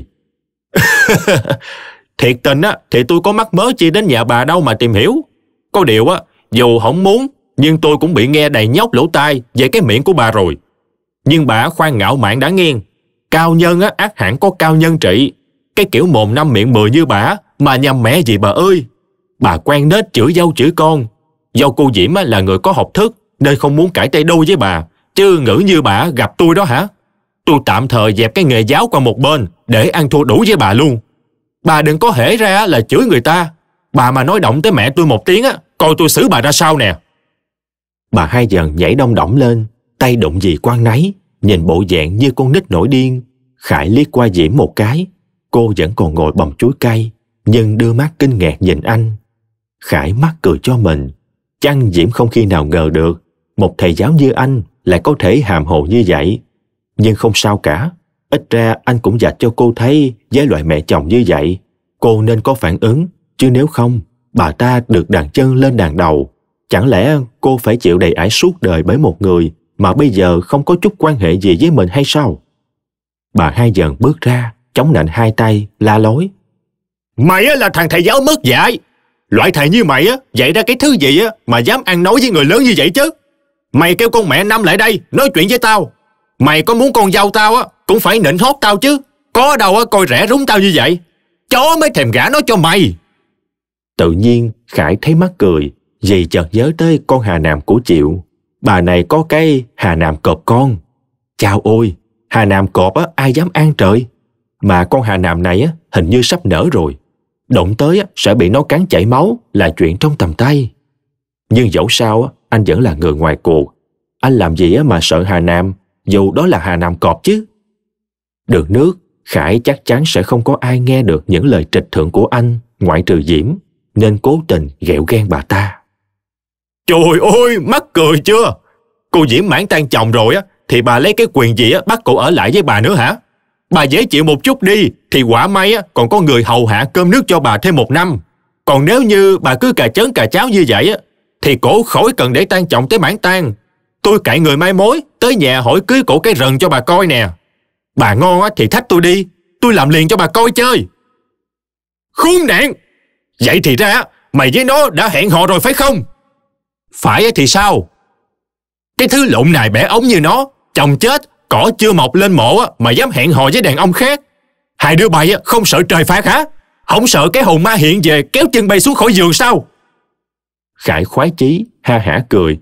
Thiệt tình á thì tôi có mắc mớ chi đến nhà bà đâu mà tìm hiểu. Có điều á, dù không muốn, nhưng tôi cũng bị nghe đầy nhóc lỗ tai về cái miệng của bà rồi. Nhưng bà khoan ngạo mạn đã nghe. Cao nhân á ắt hẳn có cao nhân trị. Cái kiểu mồm năm miệng 10 như bà mà nhầm mẹ gì bà ơi. Bà quen nết chửi dâu chửi con. Do cô Diễm á là người có học thức nên không muốn cãi tay đôi với bà. Chứ ngữ như bà gặp tôi đó hả? Tôi tạm thời dẹp cái nghề giáo qua một bên để ăn thua đủ với bà luôn. Bà đừng có hễ ra là chửi người ta. Bà mà nói động tới mẹ tôi một tiếng á, coi tôi xử bà ra sao nè. Bà hai dần nhảy đông đỏng lên, tay đụng gì quan nấy, nhìn bộ dạng như con nít nổi điên. Khải liếc qua Diễm một cái. Cô vẫn còn ngồi bầm chuối cay, nhưng đưa mắt kinh ngạc nhìn anh. Khải mắc cười cho mình. Chăng Diễm không khi nào ngờ được một thầy giáo như anh lại có thể hàm hồ như vậy. Nhưng không sao cả. Ít ra anh cũng dạch cho cô thấy với loại mẹ chồng như vậy cô nên có phản ứng, chứ nếu không bà ta được đàn chân lên đàn đầu. Chẳng lẽ cô phải chịu đầy ải suốt đời bởi một người mà bây giờ không có chút quan hệ gì với mình hay sao? Bà hai dần bước ra, chống nạnh hai tay, la lối. Mày á là thằng thầy giáo mất dạy. Loại thầy như mày á dạy ra cái thứ gì á mà dám ăn nói với người lớn như vậy chứ? Mày kêu con mẹ Năm lại đây nói chuyện với tao. Mày có muốn con dâu tao á cũng phải nịnh hót tao chứ. Có đâu á coi rẻ rúng tao như vậy. Chó mới thèm gả nó cho mày. Tự nhiên Khải thấy mắc cười vì chợt nhớ tới con Hà Nam của Triệu. Bà này có cái Hà Nam cọp con. Chao ôi, Hà Nam cọp á ai dám ăn trời. Mà con Hà Nam này á hình như sắp nở rồi. Động tới á sẽ bị nó cắn chảy máu là chuyện trong tầm tay. Nhưng dẫu sao á anh vẫn là người ngoài cuộc. Anh làm gì á mà sợ Hà Nam, dù đó là Hà Nam cọp chứ. Được nước, Khải chắc chắn sẽ không có ai nghe được những lời trịch thượng của anh ngoại trừ Diễm, nên cố tình ghẹo ghen bà ta. Trời ơi, mắc cười chưa? Cô Diễm mãn tan chồng rồi á thì bà lấy cái quyền gì á bắt cô ở lại với bà nữa hả? Bà dễ chịu một chút đi thì quả may á còn có người hầu hạ cơm nước cho bà thêm 1 năm. Còn nếu như bà cứ cà chớn cà cháo như vậy á thì cổ khỏi cần để tan chồng tới mãn tan. Tôi cậy người mai mối tới nhà hỏi cưới cổ cái rần cho bà coi nè. Bà ngon á thì thách tôi đi, tôi làm liền cho bà coi chơi. Khốn nạn! Vậy thì ra mày với nó đã hẹn hò rồi phải không? Phải thì sao? Cái thứ lộn nài bẻ ống như nó, chồng chết, cỏ chưa mọc lên mộ mà dám hẹn hò với đàn ông khác. Hai đứa bay không sợ trời phạt hả? Không sợ cái hồn ma hiện về kéo chân bay xuống khỏi giường sao? Khải khoái chí ha hả cười.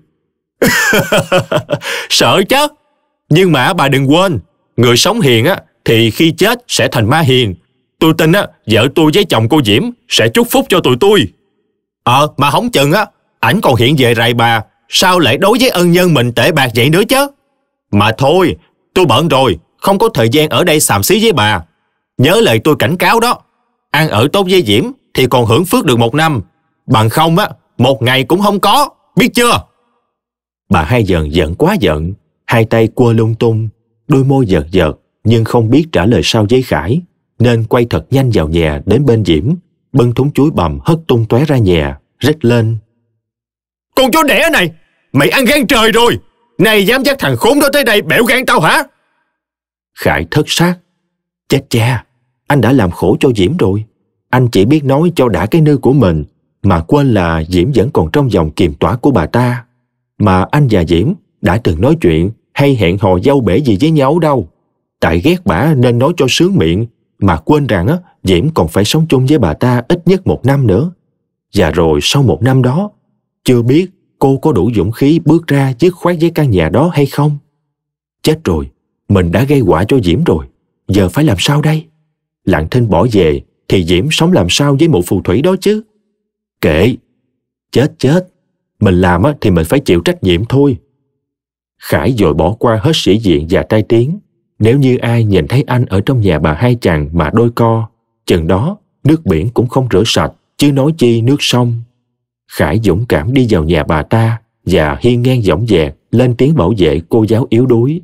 Sợ chứ. Nhưng mà bà đừng quên, người sống hiền thì khi chết sẽ thành ma hiền. Tôi tin vợ tôi với chồng cô Diễm sẽ chúc phúc cho tụi tôi. Mà không chừng ảnh còn hiện về rầy bà, sao lại đối với ân nhân mình tệ bạc vậy nữa chứ? Mà thôi, tôi bận rồi, không có thời gian ở đây xàm xí với bà. Nhớ lời tôi cảnh cáo đó, ăn ở tốt với Diễm thì còn hưởng phước được 1 năm, bằng không 1 ngày cũng không có, biết chưa? Bà Hai Dần giận quá giận, hai tay quơ lung tung, đôi môi giật giật nhưng không biết trả lời sao với Khải, nên quay thật nhanh vào nhà đến bên Diễm, bưng thúng chuối bằm hất tung tóe ra nhà, rít lên. Con chó đẻ này, mày ăn gan trời rồi, này dám dắt thằng khốn đó tới đây bẻo gan tao hả? Khải thất xác. Chết cha, anh đã làm khổ cho Diễm rồi. Anh chỉ biết nói cho đã cái nư của mình, mà quên là Diễm vẫn còn trong vòng kiềm tỏa của bà ta. Mà anh và Diễm đã từng nói chuyện hay hẹn hò dâu bể gì với nhau đâu. Tại ghét bả nên nói cho sướng miệng, mà quên rằng Diễm còn phải sống chung với bà ta ít nhất 1 năm nữa. Và rồi sau 1 năm đó, chưa biết cô có đủ dũng khí bước ra dứt khoát với căn nhà đó hay không. Chết rồi, mình đã gây họa cho Diễm rồi, giờ phải làm sao đây? Lặng thinh bỏ về thì Diễm sống làm sao với mụ phù thủy đó chứ? Kệ, chết, mình làm thì mình phải chịu trách nhiệm thôi. Khải vội bỏ qua hết sĩ diện và tai tiếng. Nếu như ai nhìn thấy anh ở trong nhà bà Hai chàng mà đôi co, chừng đó nước biển cũng không rửa sạch, chứ nói chi nước sông. Khải dũng cảm đi vào nhà bà ta và hiên ngang dõng dạc lên tiếng bảo vệ cô giáo yếu đuối.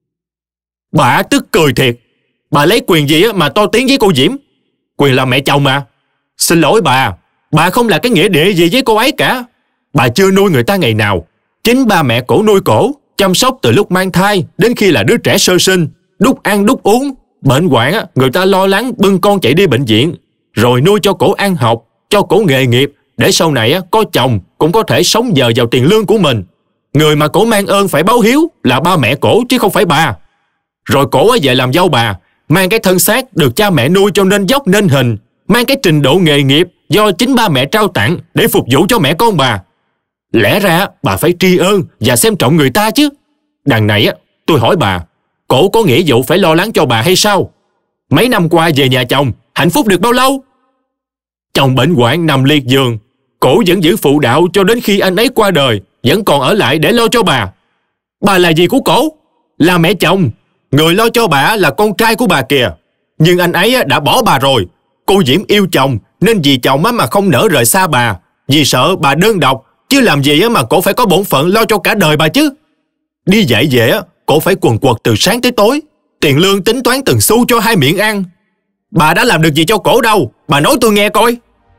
Bà tức cười thiệt. Bà lấy quyền gì mà to tiếng với cô Diễm? Quyền là mẹ chồng mà. Xin lỗi bà không là cái nghĩa địa gì với cô ấy cả. Bà chưa nuôi người ta ngày nào. Chính ba mẹ cổ nuôi cổ, chăm sóc từ lúc mang thai đến khi là đứa trẻ sơ sinh, đút ăn đút uống. Bệnh hoạn người ta lo lắng bưng con chạy đi bệnh viện, rồi nuôi cho cổ ăn học, cho cổ nghề nghiệp, để sau này có chồng cũng có thể sống nhờ vào tiền lương của mình. Người mà cổ mang ơn phải báo hiếu là ba mẹ cổ chứ không phải bà. Rồi cổ về làm dâu bà, mang cái thân xác được cha mẹ nuôi cho nên dốc nên hình, mang cái trình độ nghề nghiệp do chính ba mẹ trao tặng để phục vụ cho mẹ con bà. Lẽ ra bà phải tri ân và xem trọng người ta chứ. Đằng này tôi hỏi bà, cổ có nghĩa vụ phải lo lắng cho bà hay sao? Mấy năm qua về nhà chồng, hạnh phúc được bao lâu? Chồng bệnh hoạn nằm liệt giường, cổ vẫn giữ phụ đạo cho đến khi anh ấy qua đời, vẫn còn ở lại để lo cho bà. Bà là gì của cổ? Là mẹ chồng. Người lo cho bà là con trai của bà kìa. Nhưng anh ấy đã bỏ bà rồi. Cô Diễm yêu chồng nên vì chồng mà không nỡ rời xa bà, vì sợ bà đơn độc, chứ làm gì mà cổ phải có bổn phận lo cho cả đời bà chứ. Đi dạy về cổ phải quần quật từ sáng tới tối, tiền lương tính toán từng xu cho 2 miệng ăn. Bà đã làm được gì cho cổ đâu, bà nói tôi nghe coi.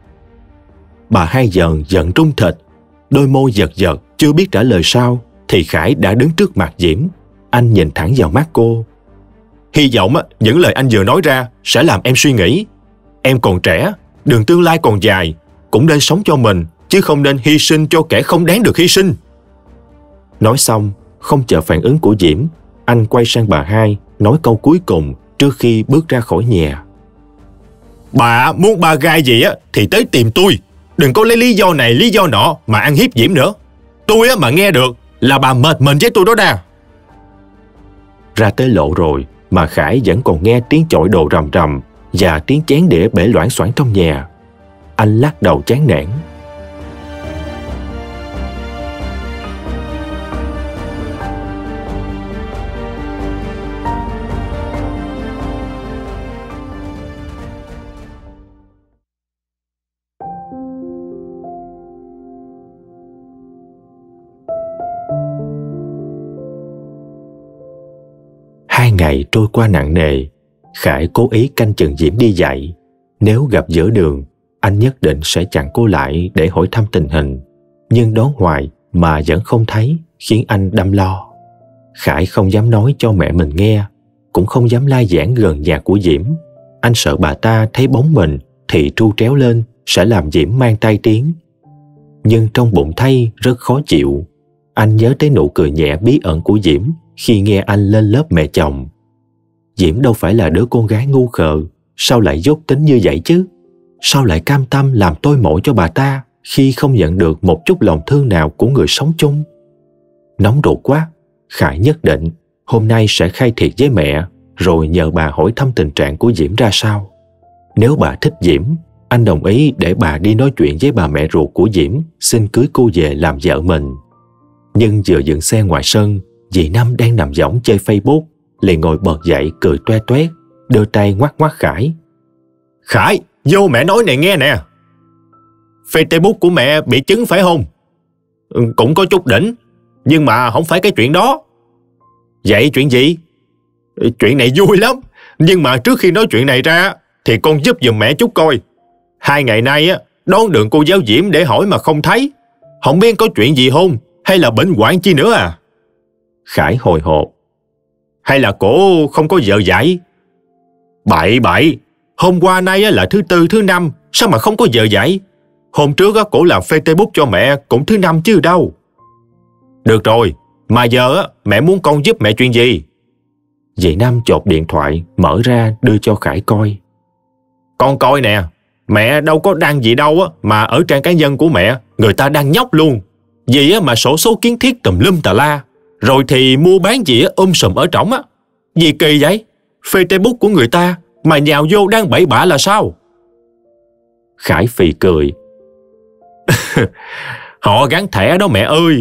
Bà Hai Dần giận trung thịt, đôi môi giật giật chưa biết trả lời sao, thì Khải đã đứng trước mặt Diễm. Anh nhìn thẳng vào mắt cô. Hy vọng những lời anh vừa nói ra sẽ làm em suy nghĩ. Em còn trẻ, đường tương lai còn dài, cũng nên sống cho mình, chứ không nên hy sinh cho kẻ không đáng được hy sinh. Nói xong, không chờ phản ứng của Diễm, anh quay sang bà Hai, nói câu cuối cùng trước khi bước ra khỏi nhà. Bà muốn ba gai gì thì tới tìm tôi. Đừng có lấy lý do này lý do nọ mà ăn hiếp Diễm nữa. Tôi mà nghe được là bà mệt mình với tôi đó đa. Ra tới lộ rồi mà Khải vẫn còn nghe tiếng chọi đồ rầm rầm và tiếng chén đĩa bể loảng xoảng trong nhà. Anh lắc đầu chán nản. Hai ngày trôi qua nặng nề. Khải cố ý canh chừng Diễm đi dạy. Nếu gặp giữa đường, anh nhất định sẽ chặn cô lại để hỏi thăm tình hình. Nhưng đón hoài mà vẫn không thấy, khiến anh đâm lo. Khải không dám nói cho mẹ mình nghe, cũng không dám lai giảng gần nhà của Diễm. anh sợ bà ta thấy bóng mình thì tru tréo lên sẽ làm Diễm mang tai tiếng. Nhưng trong bụng thay rất khó chịu. Anh nhớ tới nụ cười nhẹ bí ẩn của Diễm khi nghe anh lên lớp mẹ chồng. Diễm đâu phải là đứa con gái ngu khờ, sao lại dốt tính như vậy chứ? Sao lại cam tâm làm tôi mộ cho bà ta khi không nhận được một chút lòng thương nào của người sống chung? Nóng ruột quá, Khải nhất định hôm nay sẽ khai thiệt với mẹ, rồi nhờ bà hỏi thăm tình trạng của Diễm ra sao. Nếu bà thích Diễm, anh đồng ý để bà đi nói chuyện với bà mẹ ruột của Diễm xin cưới cô về làm vợ mình. Nhưng vừa dựng xe ngoài sân, dì Năm đang nằm võng chơi Facebook liền ngồi bật dậy cười toe toét, đưa tay ngoắc ngoắc Khải. Khải, vô mẹ nói này nghe nè. Facebook của mẹ bị chứng phải không? Cũng có chút đỉnh, nhưng mà không phải cái chuyện đó. Vậy chuyện gì? Chuyện này vui lắm, nhưng mà trước khi nói chuyện này ra thì con giúp giùm mẹ chút coi. 2 ngày nay á, đón đường cô giáo Diễm để hỏi mà không thấy. Không biết có chuyện gì không, hay là bệnh hoạn chi nữa à? Khải hồi hộp. Hay là cổ không có vợ dạy? Bậy, hôm qua nay á, là thứ Tư thứ Năm, sao mà không có vợ dạy? Hôm trước á, cổ làm Facebook cho mẹ cũng thứ Năm chứ đâu. Được rồi, mà giờ á, mẹ muốn con giúp mẹ chuyện gì? Dì Năm chộp điện thoại, mở ra đưa cho Khải coi. Con coi nè, mẹ đâu có đăng gì đâu á, mà ở trang cá nhân của mẹ, người ta đăng nhóc luôn. Gì á mà sổ số kiến thiết tùm lum tà la. Rồi thì mua bán gì á sùm ở trỏng á. Gì kỳ vậy? Facebook của người ta mà nhào vô đang bậy bạ là sao? Khải phì cười. Họ gắn thẻ đó mẹ ơi.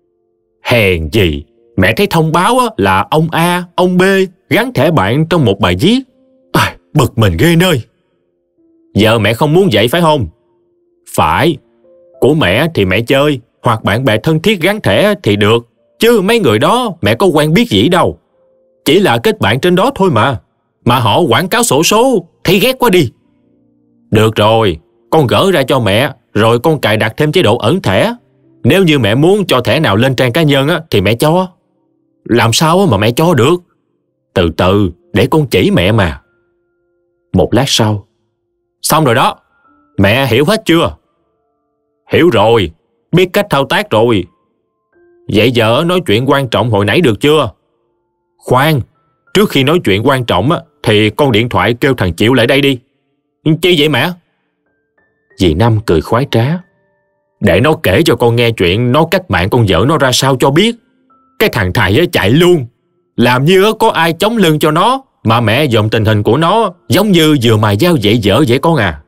Hèn gì, mẹ thấy thông báo á, là ông A, ông B gắn thẻ bạn trong một bài viết. Bực mình ghê nơi. Giờ mẹ không muốn vậy phải không? Phải. Của mẹ thì mẹ chơi, hoặc bạn bè thân thiết gắn thẻ thì được. Chứ mấy người đó mẹ có quen biết gì đâu. Chỉ là kết bạn trên đó thôi mà. Mà họ quảng cáo xổ số, thấy ghét quá đi. Được rồi, con gỡ ra cho mẹ, rồi con cài đặt thêm chế độ ẩn thẻ. Nếu như mẹ muốn cho thẻ nào lên trang cá nhân á, thì mẹ cho. Làm sao mà mẹ cho được? Từ từ, để con chỉ mẹ mà. Một lát sau. Xong rồi đó, mẹ hiểu hết chưa? Hiểu rồi, biết cách thao tác rồi. Vậy giờ nói chuyện quan trọng hồi nãy được chưa? Khoan, trước khi nói chuyện quan trọng á, thì con điện thoại kêu thằng Chịu lại đây đi. Chi vậy mẹ? Dì Năm cười khoái trá. Để nó kể cho con nghe chuyện nó cách mạng con vợ nó ra sao cho biết. Cái thằng thầy á chạy luôn, làm như có ai chống lưng cho nó, mà mẹ dòm tình hình của nó giống như vừa mài dao dạy vợ vậy con à.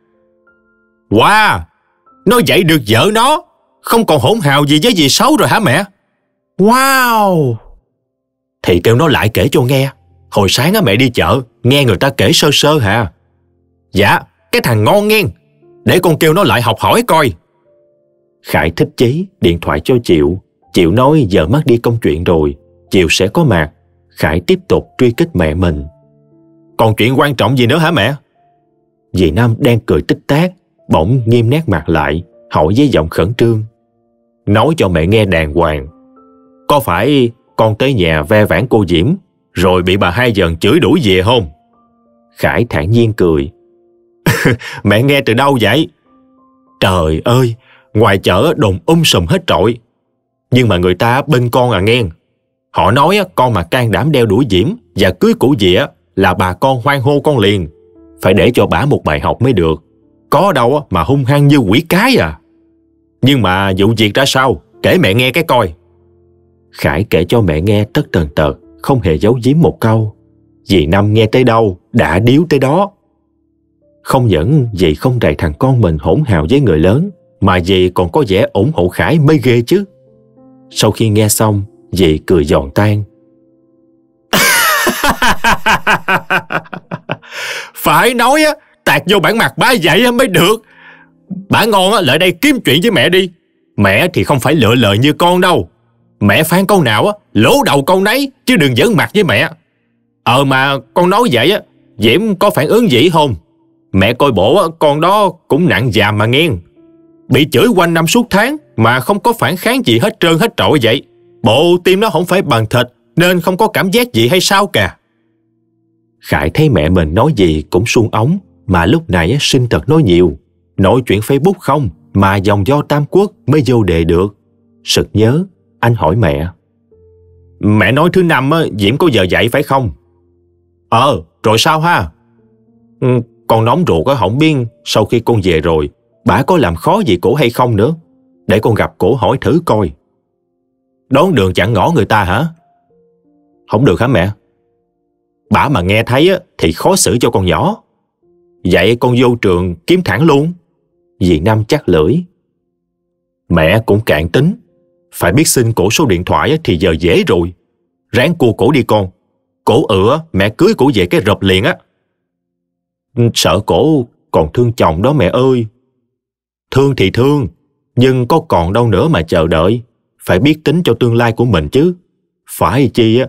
Wow, nó dạy được vợ nó, không còn hỗn hào gì với dì Sáu rồi hả mẹ? Wow. Thì kêu nó lại kể cho nghe. Hồi sáng á mẹ đi chợ, nghe người ta kể sơ sơ hả? Dạ, cái thằng ngon nghe. Để con kêu nó lại học hỏi coi. Khải thích chí điện thoại cho Chịu. Chịu nói giờ mất đi công chuyện rồi, Chịu sẽ có mặt. Khải tiếp tục truy kích mẹ mình. Còn chuyện quan trọng gì nữa hả mẹ? Dì Năm đang cười tích tát, bỗng nghiêm nét mặt lại, hỏi với giọng khẩn trương. Nói cho mẹ nghe đàng hoàng. Có phải con tới nhà ve vãn cô Diễm, rồi bị bà Hai Dần chửi đuổi về không? Khải thản nhiên cười. Mẹ nghe từ đâu vậy? Trời ơi, ngoài chợ đồn sùm hết trọi. Nhưng mà người ta bên con à nghe. Họ nói con mà can đảm đeo đuổi Diễm và cưới của dì là bà con hoan hô con liền. Phải để cho bả một bài học mới được. Có đâu mà hung hăng như quỷ cái à. Nhưng mà vụ việc ra sao? Kể mẹ nghe cái coi. Khải kể cho mẹ nghe tất tần tật, không hề giấu giếm một câu. Dì Năm nghe tới đâu đã điếu tới đó. Không những dì không rầy thằng con mình hỗn hào với người lớn, mà dì còn có vẻ ủng hộ Khải mới ghê chứ. Sau khi nghe xong, dì cười giòn tan. Phải nói á, tạt vô bản mặt bả vậy mới được. Bả ngon á, lại đây kiếm chuyện với mẹ đi. Mẹ thì không phải lựa lời như con đâu. Mẹ phán câu nào á, lố đầu câu nấy, chứ đừng giỡn mặt với mẹ. Mà con nói vậy á, Diễm có phản ứng gì không? Mẹ coi bộ á, con đó cũng nặng dàm mà nghe. Bị chửi quanh năm suốt tháng mà không có phản kháng gì hết trơn hết trọi vậy. Bộ tim nó không phải bằng thịt nên không có cảm giác gì hay sao cả. Khải thấy mẹ mình nói gì cũng suông ống, mà lúc này sinh tật nói nhiều. Nội chuyện Facebook không, mà dòng do Tam Quốc mới vô đề được. Sực nhớ, anh hỏi mẹ. Mẹ nói thứ năm Diễm có giờ dạy phải không? Rồi sao ha? Con nóng ruột không biết sau khi con về rồi, bả có làm khó gì cổ hay không nữa. Để con gặp cổ hỏi thử coi. Đón đường chặn ngõ người ta hả? Không được hả mẹ? Bả mà nghe thấy thì khó xử cho con nhỏ. Vậy con vô trường kiếm thẳng luôn. Dì Năm chắc lưỡi. Mẹ cũng cạn tính. Phải biết xin cổ số điện thoại thì giờ dễ rồi. Ráng cua cổ đi con. Cổ mẹ cưới cổ về cái rập liền á. Sợ cổ còn thương chồng đó mẹ ơi. Thương thì thương, nhưng có còn đâu nữa mà chờ đợi. Phải biết tính cho tương lai của mình chứ. Phải chi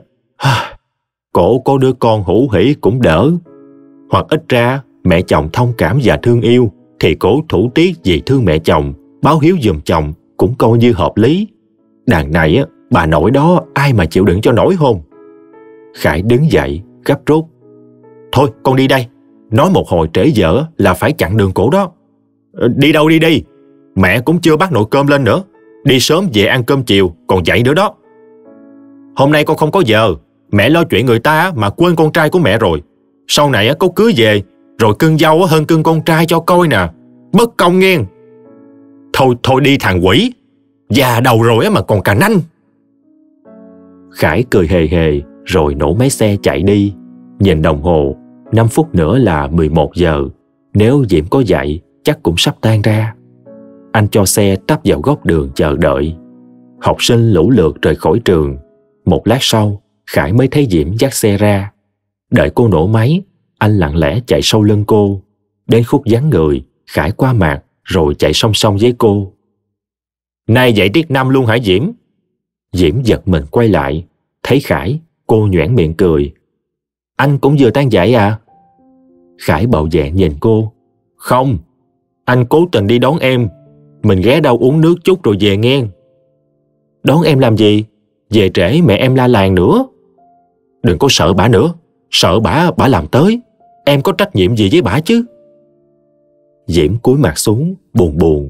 cổ có đứa con hữu hỷ cũng đỡ. Hoặc ít ra mẹ chồng thông cảm và thương yêu, thì cổ thủ tiết vì thương mẹ chồng, báo hiếu giùm chồng cũng coi như hợp lý. Đàn này bà nội đó ai mà chịu đựng cho nổi không? Khải đứng dậy gấp rút. Thôi con đi đây. Nói một hồi trễ giờ là phải chặn đường cổ đó. Đi đâu đi. Mẹ cũng chưa bắt nồi cơm lên nữa. Đi sớm về ăn cơm chiều còn dậy nữa đó. Hôm nay con không có giờ. Mẹ lo chuyện người ta mà quên con trai của mẹ rồi. Sau này có cưới về rồi cưng dâu hơn cưng con trai cho coi nè. Bất công nghe. Thôi đi thằng quỷ. Già đầu rồi mà còn cà nanh. Khải cười hề hề rồi nổ máy xe chạy đi. Nhìn đồng hồ, 5 phút nữa là 11 giờ. Nếu Diễm có dậy chắc cũng sắp tan ra. Anh cho xe tấp vào góc đường chờ đợi. Học sinh lũ lượt rời khỏi trường. Một lát sau, Khải mới thấy Diễm dắt xe ra. Đợi cô nổ máy, anh lặng lẽ chạy sau lưng cô. Đến khúc vắng người, Khải qua mặt rồi chạy song song với cô. Nay dạy tiết 5 luôn hả Diễm? Diễm giật mình quay lại. Thấy Khải, cô nhoẻn miệng cười. Anh cũng vừa tan dạy à? Khải bạo dạn nhìn cô. Không, anh cố tình đi đón em. Mình ghé đâu uống nước chút rồi về nghe. Đón em làm gì? Về trễ mẹ em la làng nữa. Đừng có sợ bả nữa. Sợ bả làm tới. Em có trách nhiệm gì với bả chứ? Diễm cúi mặt xuống buồn buồn.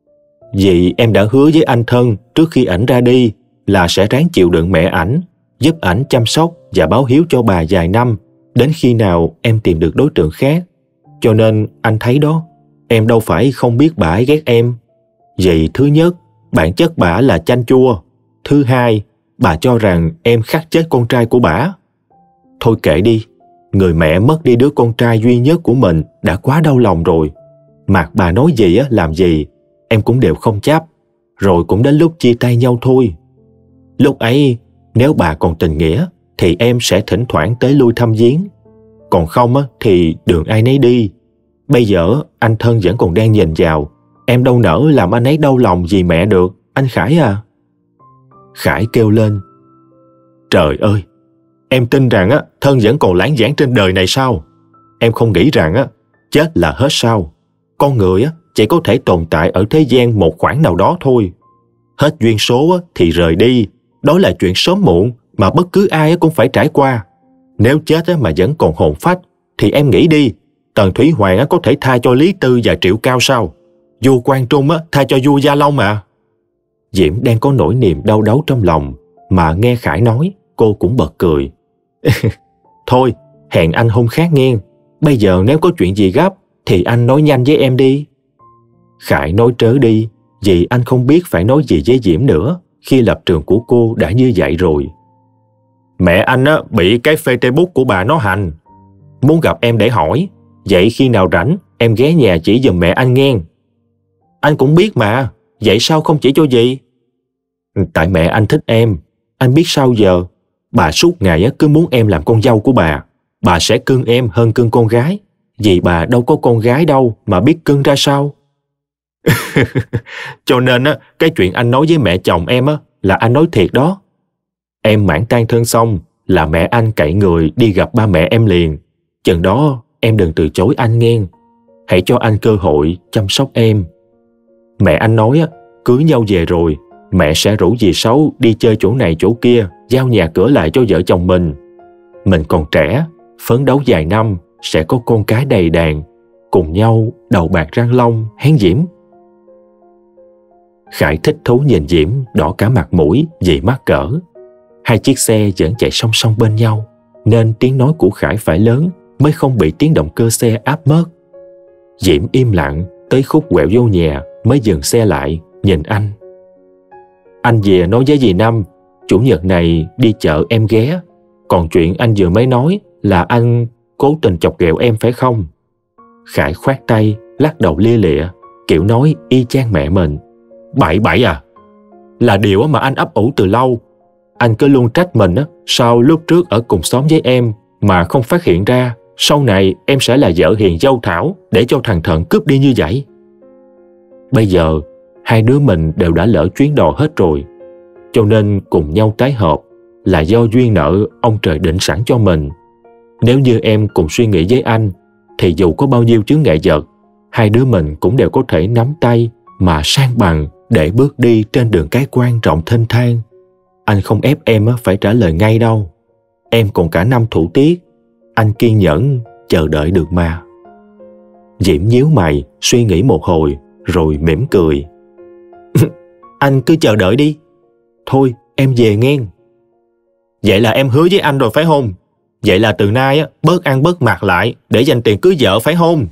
Vì em đã hứa với anh Thân trước khi ảnh ra đi là sẽ ráng chịu đựng mẹ ảnh, giúp ảnh chăm sóc và báo hiếu cho bà vài năm, đến khi nào em tìm được đối tượng khác. Cho nên anh thấy đó, em đâu phải không biết bả ghét em. Vậy thứ nhất, bản chất bả là chanh chua. Thứ hai, bà cho rằng em khắc chết con trai của bả. Thôi kệ đi, người mẹ mất đi đứa con trai duy nhất của mình đã quá đau lòng rồi. Mặc bà nói gì làm gì, em cũng đều không chấp. Rồi cũng đến lúc chia tay nhau thôi. Lúc ấy, nếu bà còn tình nghĩa, thì em sẽ thỉnh thoảng tới lui thăm viếng. Còn không thì đường ai nấy đi. Bây giờ anh Thân vẫn còn đang nhìn vào. Em đâu nỡ làm anh ấy đau lòng vì mẹ được, anh Khải à. Khải kêu lên. Trời ơi, em tin rằng Thân vẫn còn lãng vãng trên đời này sao? Em không nghĩ rằng chết là hết sao? Con người chỉ có thể tồn tại ở thế gian một khoảng nào đó thôi. Hết duyên số thì rời đi. Đó là chuyện sớm muộn mà bất cứ ai cũng phải trải qua. Nếu chết mà vẫn còn hồn phách thì em nghĩ đi, Tần Thủy Hoàng có thể tha cho Lý Tư và Triệu Cao sao? Vua Quang Trung tha cho vua Gia Long mà. Diễm đang có nỗi niềm đau đớn trong lòng, mà nghe Khải nói, cô cũng bật cười. Thôi, hẹn anh hôm khác nghe. Bây giờ nếu có chuyện gì gấp thì anh nói nhanh với em đi. Khải nói trớ đi, vì anh không biết phải nói gì với Diễm nữa khi lập trường của cô đã như vậy rồi. Mẹ anh bị cái Facebook của bà nó hành. Muốn gặp em để hỏi. Vậy khi nào rảnh em ghé nhà chỉ giùm mẹ anh nghe. Anh cũng biết mà. Vậy sao không chỉ cho gì? Tại mẹ anh thích em. Anh biết sao giờ. Bà suốt ngày cứ muốn em làm con dâu của bà. Bà sẽ cưng em hơn cưng con gái. Vì bà đâu có con gái đâu mà biết cưng ra sao. Cho nên cái chuyện anh nói với mẹ chồng em là anh nói thiệt đó. Em mãn tang thân xong là mẹ anh cậy người đi gặp ba mẹ em liền. Chừng đó em đừng từ chối anh nghe. Hãy cho anh cơ hội chăm sóc em. Mẹ anh nói cưới nhau về rồi mẹ sẽ rủ dì Sáu đi chơi chỗ này chỗ kia, giao nhà cửa lại cho vợ chồng mình. Mình còn trẻ, phấn đấu vài năm sẽ có con cái đầy đàn, cùng nhau đầu bạc răng long hen Diễm. Khải thích thú nhìn Diễm đỏ cả mặt mũi vì mắc cỡ. Hai chiếc xe vẫn chạy song song bên nhau, nên tiếng nói của Khải phải lớn mới không bị tiếng động cơ xe áp mất. Diễm im lặng tới khúc quẹo vô nhà mới dừng xe lại, nhìn anh. Anh về nói với dì Năm, chủ nhật này đi chợ em ghé. Còn chuyện anh vừa mới nói là anh cố tình chọc ghẹo em phải không? Khải khoát tay, lắc đầu lia lịa, kiểu nói y chang mẹ mình. Bậy bậy à? Là điều mà anh ấp ủ từ lâu. Anh cứ luôn trách mình sao lúc trước ở cùng xóm với em mà không phát hiện ra sau này em sẽ là vợ hiền dâu Thảo để cho thằng Thận cướp đi như vậy. Bây giờ hai đứa mình đều đã lỡ chuyến đò hết rồi, cho nên cùng nhau tái hợp là do duyên nợ ông trời định sẵn cho mình. Nếu như em cùng suy nghĩ với anh thì dù có bao nhiêu chướng ngại vật, hai đứa mình cũng đều có thể nắm tay mà san bằng để bước đi trên đường cái quan rộng thênh thang. Anh không ép em phải trả lời ngay đâu. Em còn cả năm thủ tiết, anh kiên nhẫn chờ đợi được mà. Diễm nhíu mày suy nghĩ một hồi rồi mỉm cười. Anh cứ chờ đợi đi. Thôi em về nghe. Vậy là em hứa với anh rồi phải không? Vậy là từ nay bớt ăn bớt mặc lại để dành tiền cưới vợ phải không?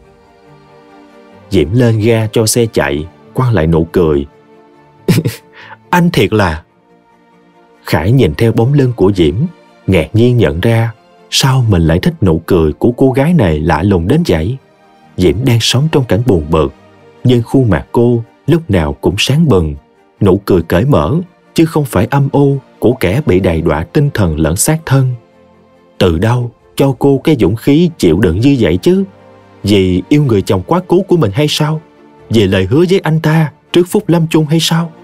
Diễm lên ga cho xe chạy, quăng lại nụ cười. Anh thiệt là... Khải nhìn theo bóng lưng của Diễm, ngạc nhiên nhận ra sao mình lại thích nụ cười của cô gái này lạ lùng đến vậy. Diễm đang sống trong cảnh buồn bực, nhưng khuôn mặt cô lúc nào cũng sáng bừng, nụ cười cởi mở, chứ không phải âm u của kẻ bị đầy đọa tinh thần lẫn xác thân. Từ đâu cho cô cái dũng khí chịu đựng như vậy chứ? Vì yêu người chồng quá cố của mình hay sao? Vì lời hứa với anh ta trước phút lâm chung hay sao?